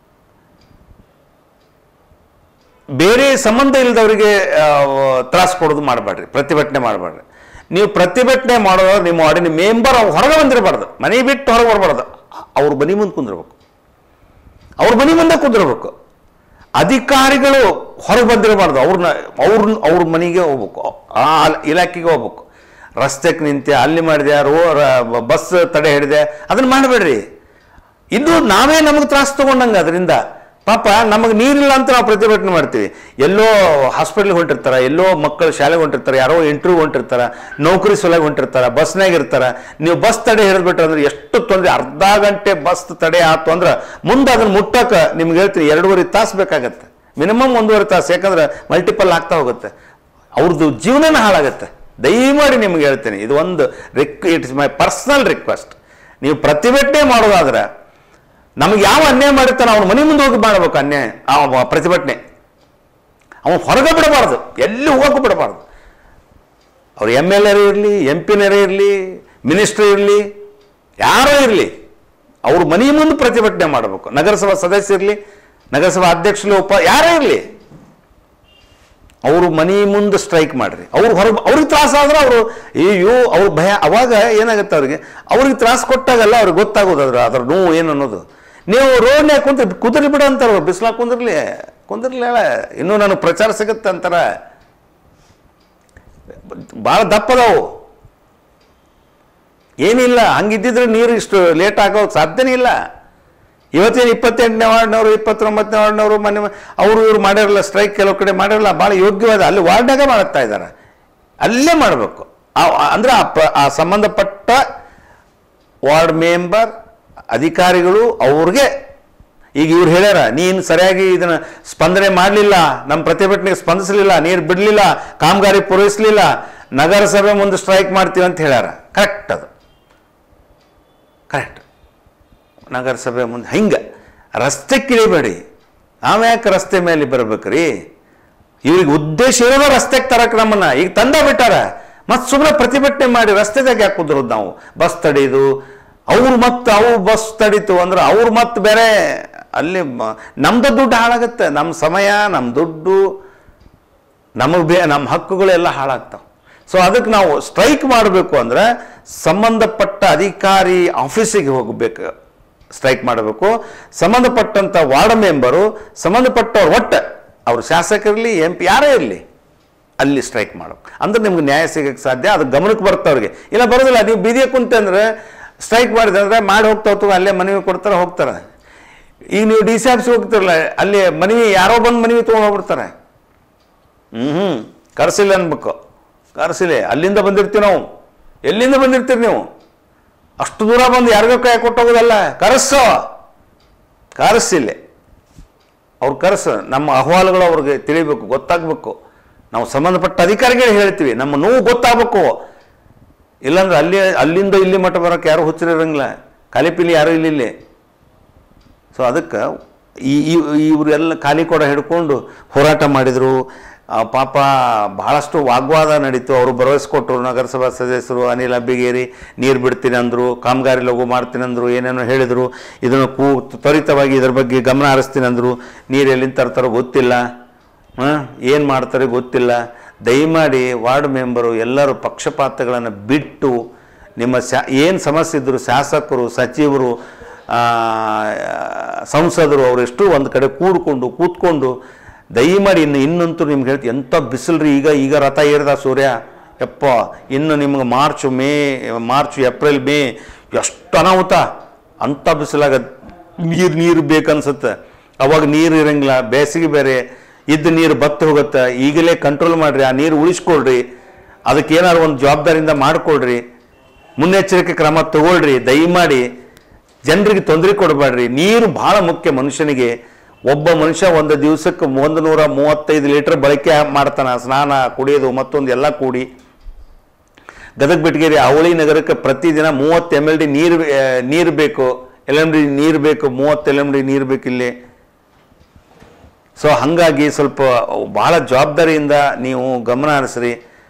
ಬೇರೆ ಸಂಬಂಧ ಇಲ್ಲದವರಿಗೆ ತ್ರಾಸ ಕೊಡೋದು ಮಾಡಬೇಡ್ರಿ, ಪ್ರತಿಭಟನೆ ಮಾಡಬೇಡ್ರಿ. ನೀವು ಪ್ರತಿಭಟನೆ ಮಾಡೋದು ನಿಮ್ಮ ವಾರ್ಡಿನ ಮೆಂಬರ್ ಹೊರಗೆ ಬಂದಿರಬಾರ್ದು, ಮನೆ ಬಿಟ್ಟು ಹೊರಗೆ ಬರಬಾರ್ದು, ಅವ್ರ ಮನೆ ಮುಂದೆ ಕುಂದಿರ್ಬೇಕು, ಅವ್ರ ಮನೆ ಮುಂದೆ ಕುಂದಿರ್ಬೇಕು. ಅಧಿಕಾರಿಗಳು ಹೊರಗೆ ಬಂದಿರಬಾರ್ದು, ಅವ್ರನ್ನ ಅವ್ರ ಅವ್ರ ಮನೆಗೆ ಹೋಗ್ಬೇಕು, ಆ ಇಲಾಖೆಗೆ ಹೋಗ್ಬೇಕು. ರಸ್ತೆಗೆ ನಿಂತೆ ಅಲ್ಲಿ ಮಾಡಿದೆ, ರೋ ಬಸ್ ತಡೆ ಹಿಡಿದೆ, ಅದನ್ನು ಮಾಡಬೇಡ್ರಿ. ಇನ್ನು ನಾವೇ ನಮಗೆ ತ್ರಾಸ ತಗೊಂಡಂಗೆ ಅದರಿಂದ. ಪಾಪ ನಮಗೆ ನೀರಿಲ್ಲ ಅಂತ ನಾವು ಪ್ರತಿಭಟನೆ ಮಾಡ್ತೀವಿ. ಎಲ್ಲೋ ಹಾಸ್ಪಿಟ್ಲಿಗೆ ಹೊಂಟಿರ್ತಾರೆ, ಎಲ್ಲೋ ಮಕ್ಕಳು ಶಾಲೆಗೆ ಹೊಂಟಿರ್ತಾರೆ, ಯಾರೋ ಇಂಟರ್ವ್ಯೂ ಹೊಂಟಿರ್ತಾರೆ, ನೌಕರಿ ಸಲುವಾಗಿ ಹೊಂಟಿರ್ತಾರೆ, ಬಸ್ನಾಗ ಇರ್ತಾರೆ. ನೀವು ಬಸ್ ತಡೆ ಹಿಡಿದ್ಬಿಟ್ರೆ ಅಂದ್ರೆ ಎಷ್ಟು ತೊಂದರೆ. ಅರ್ಧ ಗಂಟೆ ಬಸ್ ತಡೆ ಆಯ್ತು ಅಂದ್ರೆ ಮುಂದೆ ಅದನ್ನು ಮುಟ್ಟಕ್ಕೆ ನಿಮ್ಗೆ ಹೇಳ್ತೀನಿ ಎರಡೂವರೆ ತಾಸು ಬೇಕಾಗತ್ತೆ, ಮಿನಿಮಮ್ ಒಂದೂವರೆ ತಾಸು. ಯಾಕಂದ್ರೆ ಮಲ್ಟಿಪಲ್ ಆಗ್ತಾ ಹೋಗುತ್ತೆ, ಅವ್ರದ್ದು ಜೀವನನ ಹಾಳಾಗುತ್ತೆ. ದಯಮಾಡಿ ನಿಮ್ಗೆ ಹೇಳ್ತೀನಿ, ಇದು ಒಂದು ರಿಕ್ ಇಟ್ಸ್ ಮೈ ಪರ್ಸನಲ್ ರಿಕ್ವೆಸ್ಟ್. ನೀವು ಪ್ರತಿಭಟನೆ ಮಾಡೋದಾದ್ರೆ ನಮಗೆ ಯಾವ ಅನ್ಯಾಯ ಮಾಡಿರ್ತಾನೆ ಅವ್ನ ಮನೆ ಮುಂದೆ ಹೋಗಿ ಮಾಡಬೇಕು ಅನ್ಯಾಯ, ಆ ಪ್ರತಿಭಟನೆ. ಅವನು ಹೊರಗೆ ಬಿಡಬಾರ್ದು, ಎಲ್ಲಿ ಹೋಗಕ್ಕೆ ಬಿಡಬಾರ್ದು. ಅವ್ರು ಎಮ್ ಎಲ್ ಎರೇ ಇರಲಿ, ಎಂ ಪಿನರೇ ಇರಲಿ, ಮಿನಿಸ್ಟ್ರ್ ಇರಲಿ, ಯಾರೋ ಇರಲಿ, ಅವ್ರ ಮನೆ ಮುಂದೆ ಪ್ರತಿಭಟನೆ ಮಾಡಬೇಕು. ನಗರಸಭಾ ಸದಸ್ಯ ಇರಲಿ, ನಗರಸಭಾ ಅಧ್ಯಕ್ಷರು, ಉಪ ಯಾರೇ ಇರಲಿ, ಅವರು ಮನೆ ಮುಂದೆ ಸ್ಟ್ರೈಕ್ ಮಾಡ್ರಿ. ಅವ್ರು ಹೊರಗೆ ಅವ್ರಿಗೆ ತ್ರಾಸ ಆದ್ರೆ ಅವರು ಅಯ್ಯೋ ಅವ್ರ ಭಯ. ಅವಾಗ ಏನಾಗುತ್ತೆ ಅವ್ರಿಗೆ, ಅವ್ರಿಗೆ ತ್ರಾಸ ಕೊಟ್ಟಾಗಲ್ಲ ಅವ್ರಿಗೆ ಗೊತ್ತಾಗೋದಾದ್ರೆ ಅದ್ರ ನೋವು ಏನು ಅನ್ನೋದು. ನೀವು ರೋಡ್ನ್ಯಾಗ ಕುಂತ ಕುದುರೆ ಬಿಡ ಅಂತಾರ, ಬಿಸಿಲಾಗ ಕುಂದಿರ್ಲಿ ಕುಂದಿರ್ಲಿ ಹೇಳ, ಇನ್ನೂ ನನಗೆ ಪ್ರಚಾರ ಸಿಗುತ್ತೆ ಅಂತಾರ. ಭಾಳ ದಪ್ಪದವು, ಏನಿಲ್ಲ. ಹಂಗಿದ್ದಿದ್ರೆ ನೀರು ಇಷ್ಟು ಲೇಟ್ ಆಗೋದು ಸಾಧ್ಯನೇ ಇಲ್ಲ. ಇವತ್ತೇನು ಇಪ್ಪತ್ತೆಂಟನೇ ವಾರ್ಡ್ನವರು, ಇಪ್ಪತ್ತೊಂಬತ್ತನೇ ವಾರ್ಡ್ನವರು ಮನೆ ಅವರು ಇವ್ರು ಮಾಡಿರಲ್ಲ ಸ್ಟ್ರೈಕ್, ಕೆಲವು ಕಡೆ ಮಾಡಿರಲ್ಲ. ಭಾಳ ಯೋಗ್ಯವಾದ ಅಲ್ಲಿ ವಾರ್ಡ್ನಾಗ ಮಾಡುತ್ತಾ ಇದ್ದಾರೆ, ಅಲ್ಲೇ ಮಾಡಬೇಕು. ಅಂದರೆ ಆ ಸಂಬಂಧಪಟ್ಟ ವಾರ್ಡ್ ಮೆಂಬರ್ ಅಧಿಕಾರಿಗಳು ಅವ್ರಿಗೆ ಈಗ ಇವ್ರು ಹೇಳ್ಯಾರ, ನೀನು ಸರಿಯಾಗಿ ಇದನ್ನು ಸ್ಪಂದನೆ ಮಾಡಲಿಲ್ಲ, ನಮ್ಮ ಪ್ರತಿಭಟನೆಗೆ ಸ್ಪಂದಿಸಲಿಲ್ಲ, ನೀರು ಬಿಡಲಿಲ್ಲ, ಕಾಮಗಾರಿ ಪೂರೈಸಲಿಲ್ಲ, ನಗರಸಭೆ ಮುಂದೆ ಸ್ಟ್ರೈಕ್ ಮಾಡ್ತೀವಿ ಅಂತ ಹೇಳ್ಯಾರ. ಕರೆಕ್ಟ್, ಅದು ಕರೆಕ್ಟ್. ನಗರಸಭೆ ಮುಂದೆ ಹಿಂಗೆ ರಸ್ತೆ ಕಿಳಿಬೇಡಿ. ನಾವ್ಯಾಕೆ ರಸ್ತೆ ಮೇಲೆ ಬರ್ಬೇಕ್ರಿ? ಇವ್ರಿಗೆ ಉದ್ದೇಶ ಇರೋದು ರಸ್ತೆಗೆ ತರಕ್ಕೆ ನಮ್ಮನ್ನ ಈಗ ತಂದ ಬಿಟ್ಟಾರ. ಮತ್ತು ಸುಮ್ಮನೆ ಪ್ರತಿಭಟನೆ ಮಾಡಿ ರಸ್ತೆದಾಗ ಯಾಕೆ ಕುದ್ರೋದು ನಾವು? ಬಸ್ ತಡೀದು ಅವ್ರು ಮತ್ತೆ ಅವು ಬಸ್ ತಡೀತು ಅಂದ್ರೆ ಅವ್ರು ಮತ್ತೆ ಬೇರೆ ಅಲ್ಲಿ ನಮ್ದು ದುಡ್ಡು ಹಾಳಾಗುತ್ತೆ. ನಮ್ಮ ಸಮಯ, ನಮ್ಮ ದುಡ್ಡು, ನಮಗೆ ಬೇ ನಮ್ಮ ಹಕ್ಕುಗಳೆಲ್ಲ ಹಾಳಾಗ್ತಾವೆ. ಸೊ ಅದಕ್ಕೆ ನಾವು ಸ್ಟ್ರೈಕ್ ಮಾಡಬೇಕು ಅಂದರೆ ಸಂಬಂಧಪಟ್ಟ ಅಧಿಕಾರಿ ಆಫೀಸಿಗೆ ಹೋಗಬೇಕು, ಸ್ಟ್ರೈಕ್ ಮಾಡಬೇಕು. ಸಂಬಂಧಪಟ್ಟಂಥ ವಾರ್ಡ್ ಮೆಂಬರು, ಸಂಬಂಧಪಟ್ಟವ್ರು ಒಟ್ಟು ಅವರು ಶಾಸಕರಿರಲಿ, ಎಂ ಪಿ ಯಾರೇ ಇರಲಿ, ಅಲ್ಲಿ ಸ್ಟ್ರೈಕ್ ಮಾಡಬೇಕು. ಅಂದ್ರೆ ನಿಮ್ಗೆ ನ್ಯಾಯ ಸಿಗೋಕ್ಕೆ ಸಾಧ್ಯ. ಅದು ಗಮನಕ್ಕೆ ಬರ್ತವ್ರಿಗೆ. ಇಲ್ಲ ಬರೋದಿಲ್ಲ, ನೀವು ಬೀದಿಗೆ ಕುಂತಂದ್ರೆ ಸ್ಟ್ರೈಕ್ ಮಾಡಿದ್ರೆ ಮಾಡಿ ಹೋಗ್ತಾವ, ಅಲ್ಲೇ ಮನವಿ ಕೊಡ್ತಾರೆ ಹೋಗ್ತಾರೆ. ಈಗ ನೀವು ಡಿ ಸಿ ಆಫೀಸ್ಗೆ ಹೋಗ್ತಿರಲ್ಲ, ಅಲ್ಲಿ ಮನವಿ ಯಾರೋ ಬಂದು ಮನವಿ ತೊಗೊಂಡು ಹೋಗ್ಬಿಡ್ತಾರೆ. ಹ್ಞೂ ಹ್ಞೂ ಕರೆಸಿಲ್ಲ ಅನ್ಬೇಕು. ಕರೆಸಿಲ್ಲ, ಅಲ್ಲಿಂದ ಬಂದಿರ್ತೀವಿ ನಾವು. ಎಲ್ಲಿಂದ ಬಂದಿರ್ತೀರಿ ನೀವು? ಅಷ್ಟು ದೂರ ಬಂದು ಯಾರಿಗೋ ಕೈ ಕೊಟ್ಟೋಗೋದಲ್ಲ. ಕರೆಸೋ, ಕರೆಸಿಲ್ಲ ಅವ್ರು ಕರೆಸ. ನಮ್ಮ ಅಹವಾಲುಗಳು ಅವ್ರಿಗೆ ತಿಳಿಬೇಕು, ಗೊತ್ತಾಗಬೇಕು. ನಾವು ಸಂಬಂಧಪಟ್ಟ ಅಧಿಕಾರಿಗಳು ಹೇಳ್ತೀವಿ, ನಮ್ಮ ನೋವು ಗೊತ್ತಾಗಬೇಕು. ಇಲ್ಲಾಂದ್ರೆ ಅಲ್ಲಿ ಅಲ್ಲಿಂದ ಇಲ್ಲಿ ಮಟ್ಟ ಬರೋಕ್ಕೆ ಯಾರು ಹುಚ್ಚರಿರಂಗಿಲ್ಲ, ಕಾಲಿಪಿಲಿ ಯಾರೂ ಇಲ್ಲಿ. ಸೊ ಅದಕ್ಕೆ ಈ ಇವರೆಲ್ಲ ಖಾಲಿ ಕೊಡ ಹಿಡ್ಕೊಂಡು ಹೋರಾಟ ಮಾಡಿದರು. ಪಾಪ ಬಹಳಷ್ಟು ವಾಗ್ವಾದ ನಡೀತು. ಅವರು ಭರವಸೆ ಕೊಟ್ಟರು, ನಗರಸಭಾ ಸದಸ್ಯರು ಅನಿಲ್ ಅಬ್ಬಿಗೇರಿ ನೀರು ಬಿಡ್ತೀನಿ ಅಂದರು, ಕಾಮಗಾರಿ ಲಘು ಮಾಡ್ತೀನಿ ಅಂದರು, ಏನೇನೋ ಹೇಳಿದರು. ಇದನ್ನು ಕೂ ತ್ವರಿತವಾಗಿ ಇದರ ಬಗ್ಗೆ ಗಮನ ಹರಿಸ್ತೀನಿ ಅಂದರು. ನೀರು ಎಲ್ಲಿಂದ ತರ್ತಾರೋ ಗೊತ್ತಿಲ್ಲ, ಹಾಂ ಏನು ಮಾಡ್ತಾರೆ ಗೊತ್ತಿಲ್ಲ. ದಯಮಾಡಿ ವಾರ್ಡ್ ಮೆಂಬರು ಎಲ್ಲರೂ ಪಕ್ಷಪಾತಗಳನ್ನು ಬಿಟ್ಟು ನಿಮ್ಮ ಶಾ ಏನು ಸಮಸ್ಯೆ ಇದ್ದರು ಶಾಸಕರು, ಸಚಿವರು, ಸಂಸದರು ಅವರೆಷ್ಟು ಒಂದು ಕಡೆ ಕೂಡ್ಕೊಂಡು ಕೂತ್ಕೊಂಡು ದಯಮಾಡಿ ಇನ್ನು ಇನ್ನಂತೂ ನಿಮ್ಗೆ ಹೇಳ್ತೀವಿ, ಎಂಥ ಬಿಸಿಲ್ರಿ. ಈಗ ಈಗ ರಥ ಏರ್ದ ಸೂರ್ಯ ಯಪ್ಪ. ಇನ್ನು ನಿಮ್ಗೆ March May March April May ಎಷ್ಟು ಅನಾಹುತ. ಅಂಥ ಬಿಸಿಲಾಗ ನೀರು ನೀರು ಬೇಕನ್ಸುತ್ತೆ. ಅವಾಗ ನೀರು ಇರಂಗಿಲ್ಲ, ಬೇಸಿಗೆ ಬೇರೆ, ಇದ್ದ ನೀರು ಬತ್ತು ಹೋಗುತ್ತೆ. ಈಗಲೇ ಕಂಟ್ರೋಲ್ ಮಾಡಿರಿ, ಆ ನೀರು ಉಳಿಸ್ಕೊಳ್ರಿ. ಅದಕ್ಕೆ ಏನಾದ್ರು ಒಂದು ಜವಾಬ್ದಾರಿಯಿಂದ ಮಾಡಿಕೊಳ್ರಿ, ಮುನ್ನೆಚ್ಚರಿಕೆ ಕ್ರಮ ತಗೊಳ್ರಿ. ದಯಮಾಡಿ ಜನರಿಗೆ ತೊಂದರೆ ಕೊಡಬೇಡ್ರಿ. ನೀರು ಭಾಳ ಮುಖ್ಯ ಮನುಷ್ಯನಿಗೆ. ಒಬ್ಬ ಮನುಷ್ಯ ಒಂದು ದಿವಸಕ್ಕೆ ಒಂದು ನೂರ ಮೂವತ್ತೈದು ಲೀಟರ್ ಬಳಕೆ ಮಾಡ್ತಾನೆ, ಸ್ನಾನ, ಕುಡಿಯೋದು ಮತ್ತೊಂದು ಎಲ್ಲ ಕೂಡಿ. ಗದಗ ಬೆಟಗೇರಿ ಅವಳಿ ನಗರಕ್ಕೆ ಪ್ರತಿದಿನ ಮೂವತ್ತು ಎಮ್ ಎಲ್ ಡಿ ನೀರು ನೀರು ಬೇಕು, ಎಲ್ ಎಮ್ ಡಿ ನೀರು ಬೇಕು, ಮೂವತ್ತು ಎಲ್ ಎಮ್ ಡಿ ನೀರು ಬೇಕಿಲ್ಲಿ. ಸೊ ಹಾಗಾಗಿ ಸ್ವಲ್ಪ ಭಾಳ ಜವಾಬ್ದಾರಿಯಿಂದ ನೀವು ಗಮನ ಹರಿಸ್ರಿ.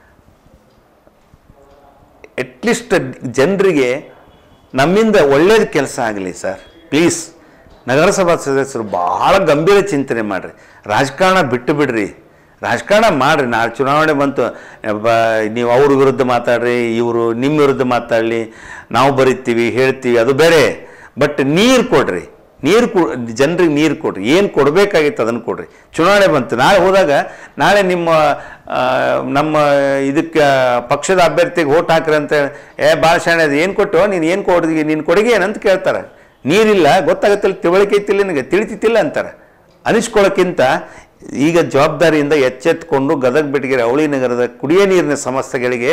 ಅಟ್ಲೀಸ್ಟ್ ಜನರಿಗೆ ನಮ್ಮಿಂದ ಒಳ್ಳೇದು ಕೆಲಸ ಆಗಲಿ ಸರ್, ಪ್ಲೀಸ್. ನಗರಸಭಾ ಸದಸ್ಯರು ಭಾಳ ಗಂಭೀರ ಚಿಂತನೆ ಮಾಡಿರಿ. ರಾಜಕಾರಣ ಬಿಟ್ಟು ಬಿಡ್ರಿ, ರಾಜಕಾರಣ ಮಾಡಿರಿ. ನಾಳೆ ಚುನಾವಣೆ ಬಂತು, ನೀವು ಅವ್ರ ವಿರುದ್ಧ ಮಾತಾಡ್ರಿ, ಇವರು ನಿಮ್ಮ ವಿರುದ್ಧ ಮಾತಾಡಲಿ, ನಾವು ಬರಿತೀವಿ ಹೇಳ್ತೀವಿ, ಅದು ಬೇರೆ. ಬಟ್ ನೀರು ಕೊಡ್ರಿ, ನೀರು ಕೊ ಜನರಿಗೆ ನೀರು ಕೊಡ್ರಿ. ಏನು ಕೊಡಬೇಕಾಗಿತ್ತು ಅದನ್ನು ಕೊಡ್ರಿ. ಚುನಾವಣೆ ಬಂತು, ನಾಳೆ ಹೋದಾಗ ನಾಳೆ ನಿಮ್ಮ ನಮ್ಮ ಇದಕ್ಕೆ ಪಕ್ಷದ ಅಭ್ಯರ್ಥಿಗೆ ಓಟ್ ಹಾಕ್ರಿ ಅಂತ ಏ ಭಾಳ ಶಾಣೆ ಅದು ಏನು ಕೊಟ್ಟು ನೀನು ಏನು ಕೊಡ್ದಿ, ನೀನು ಕೊಡುಗೆ ಏನಂತ ಕೇಳ್ತಾರೆ. ನೀರಿಲ್ಲ ಗೊತ್ತಾಗತ್ತಿಲ್ಲ, ತಿಳುವಳಿಕೆ ಐತಿಲ್ಲ, ನನಗೆ ತಿಳಿತಿತ್ತಿಲ್ಲ ಅಂತಾರೆ. ಅನಿಸ್ಕೊಳ್ಳೋಕ್ಕಿಂತ ಈಗ ಜವಾಬ್ದಾರಿಯಿಂದ ಎಚ್ಚೆತ್ತುಕೊಂಡು ಗದಗ ಬೆಟಗೇರಿ ಅವಳಿ ನಗರದ ಕುಡಿಯೋ ನೀರಿನ ಸಮಸ್ಯೆಗಳಿಗೆ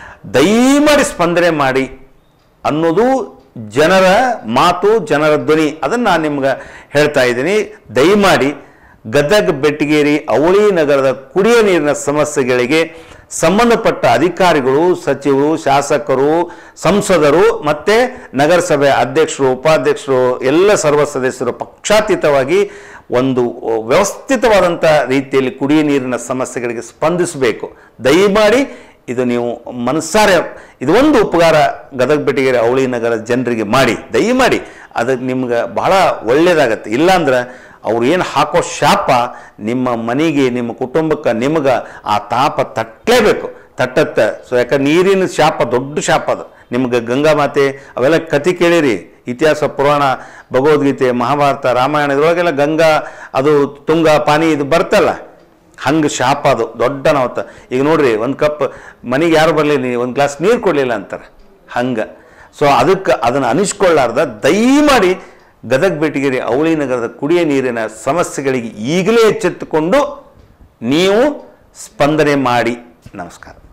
ದಯಮಾಡಿ ಸ್ಪಂದನೆ ಮಾಡಿ ಅನ್ನೋದು ಜನರ ಮಾತು, ಜನರ ಧ್ವನಿ. ಅದನ್ನು ನಾನು ನಿಮ್ಗೆ ಹೇಳ್ತಾ ಇದ್ದೀನಿ. ದಯಮಾಡಿ ಗದಗ ಬೆಟಗೇರಿ ಅವಳಿ ನಗರದ ಕುಡಿಯೋ ನೀರಿನ ಸಮಸ್ಯೆಗಳಿಗೆ ಸಂಬಂಧಪಟ್ಟ ಅಧಿಕಾರಿಗಳು, ಸಚಿವರು, ಶಾಸಕರು, ಸಂಸದರು ಮತ್ತು ನಗರಸಭೆ ಅಧ್ಯಕ್ಷರು, ಉಪಾಧ್ಯಕ್ಷರು, ಎಲ್ಲ ಸರ್ವ ಸದಸ್ಯರು ಪಕ್ಷಾತೀತವಾಗಿ ಒಂದು ವ್ಯವಸ್ಥಿತವಾದಂಥ ರೀತಿಯಲ್ಲಿ ಕುಡಿಯೋ ನೀರಿನ ಸಮಸ್ಯೆಗಳಿಗೆ ಸ್ಪಂದಿಸಬೇಕು. ದಯಮಾಡಿ ಇದು ನೀವು ಮನಸ್ಸಾರೆ ಇದು ಒಂದು ಉಪಕಾರ ಗದಗ ಬೆಟಗೇರಿ ಅವಳಿ ನಗರ ಜನರಿಗೆ ಮಾಡಿ, ದಯಮಾಡಿ. ಅದಕ್ಕೆ ನಿಮ್ಗೆ ಬಹಳ ಒಳ್ಳೆಯದಾಗತ್ತೆ. ಇಲ್ಲಾಂದ್ರೆ ಅವ್ರು ಏನು ಹಾಕೋ ಶಾಪ ನಿಮ್ಮ ಮನೆಗೆ, ನಿಮ್ಮ ಕುಟುಂಬಕ್ಕೆ, ನಿಮ್ಗೆ ಆ ತಾಪ ತಟ್ಟಲೇಬೇಕು, ತಟ್ಟತ್ತೆ. ಸೊ ಯಾಕಂದ್ರೆ ನೀರಿನ ಶಾಪ ದೊಡ್ಡ ಶಾಪ ಅದು. ನಿಮ್ಗೆ ಗಂಗಾ ಮಾತೆ ಅವೆಲ್ಲ ಕತೆ ಕೇಳಿರಿ, ಇತಿಹಾಸ, ಪುರಾಣ, ಭಗವದ್ಗೀತೆ, ಮಹಾಭಾರತ, ರಾಮಾಯಣ ಇದರೊಳಗೆಲ್ಲ ಗಂಗಾ ಅದು ತುಂಗ ಪಾನಿ ಇದು ಬರ್ತಲ್ಲ, ಹಂಗೆ ಶಾಪ ಅದು ದೊಡ್ಡ ನಾವತ್ತ. ಈಗ ನೋಡ್ರಿ, ಒಂದು ಕಪ್ ಮನೆಗೆ ಯಾರು ಬರಲಿ, ಒಂದು ಗ್ಲಾಸ್ ನೀರು ಕೊಡಲಿಲ್ಲ ಅಂತಾರೆ ಹಂಗೆ. ಸೊ ಅದಕ್ಕೆ ಅದನ್ನು ಅನಿಸ್ಕೊಳ್ಳಾರ್ದ ದಯಮಾಡಿ ಗದಗ ಬೆಟಗೇರಿ ಅವಳಿ ನಗರದ ಕುಡಿಯೋ ನೀರಿನ ಸಮಸ್ಯೆಗಳಿಗೆ ಈಗಲೇ ಎಚ್ಚೆತ್ತುಕೊಂಡು ನೀವು ಸ್ಪಂದನೆ ಮಾಡಿ. ನಮಸ್ಕಾರ.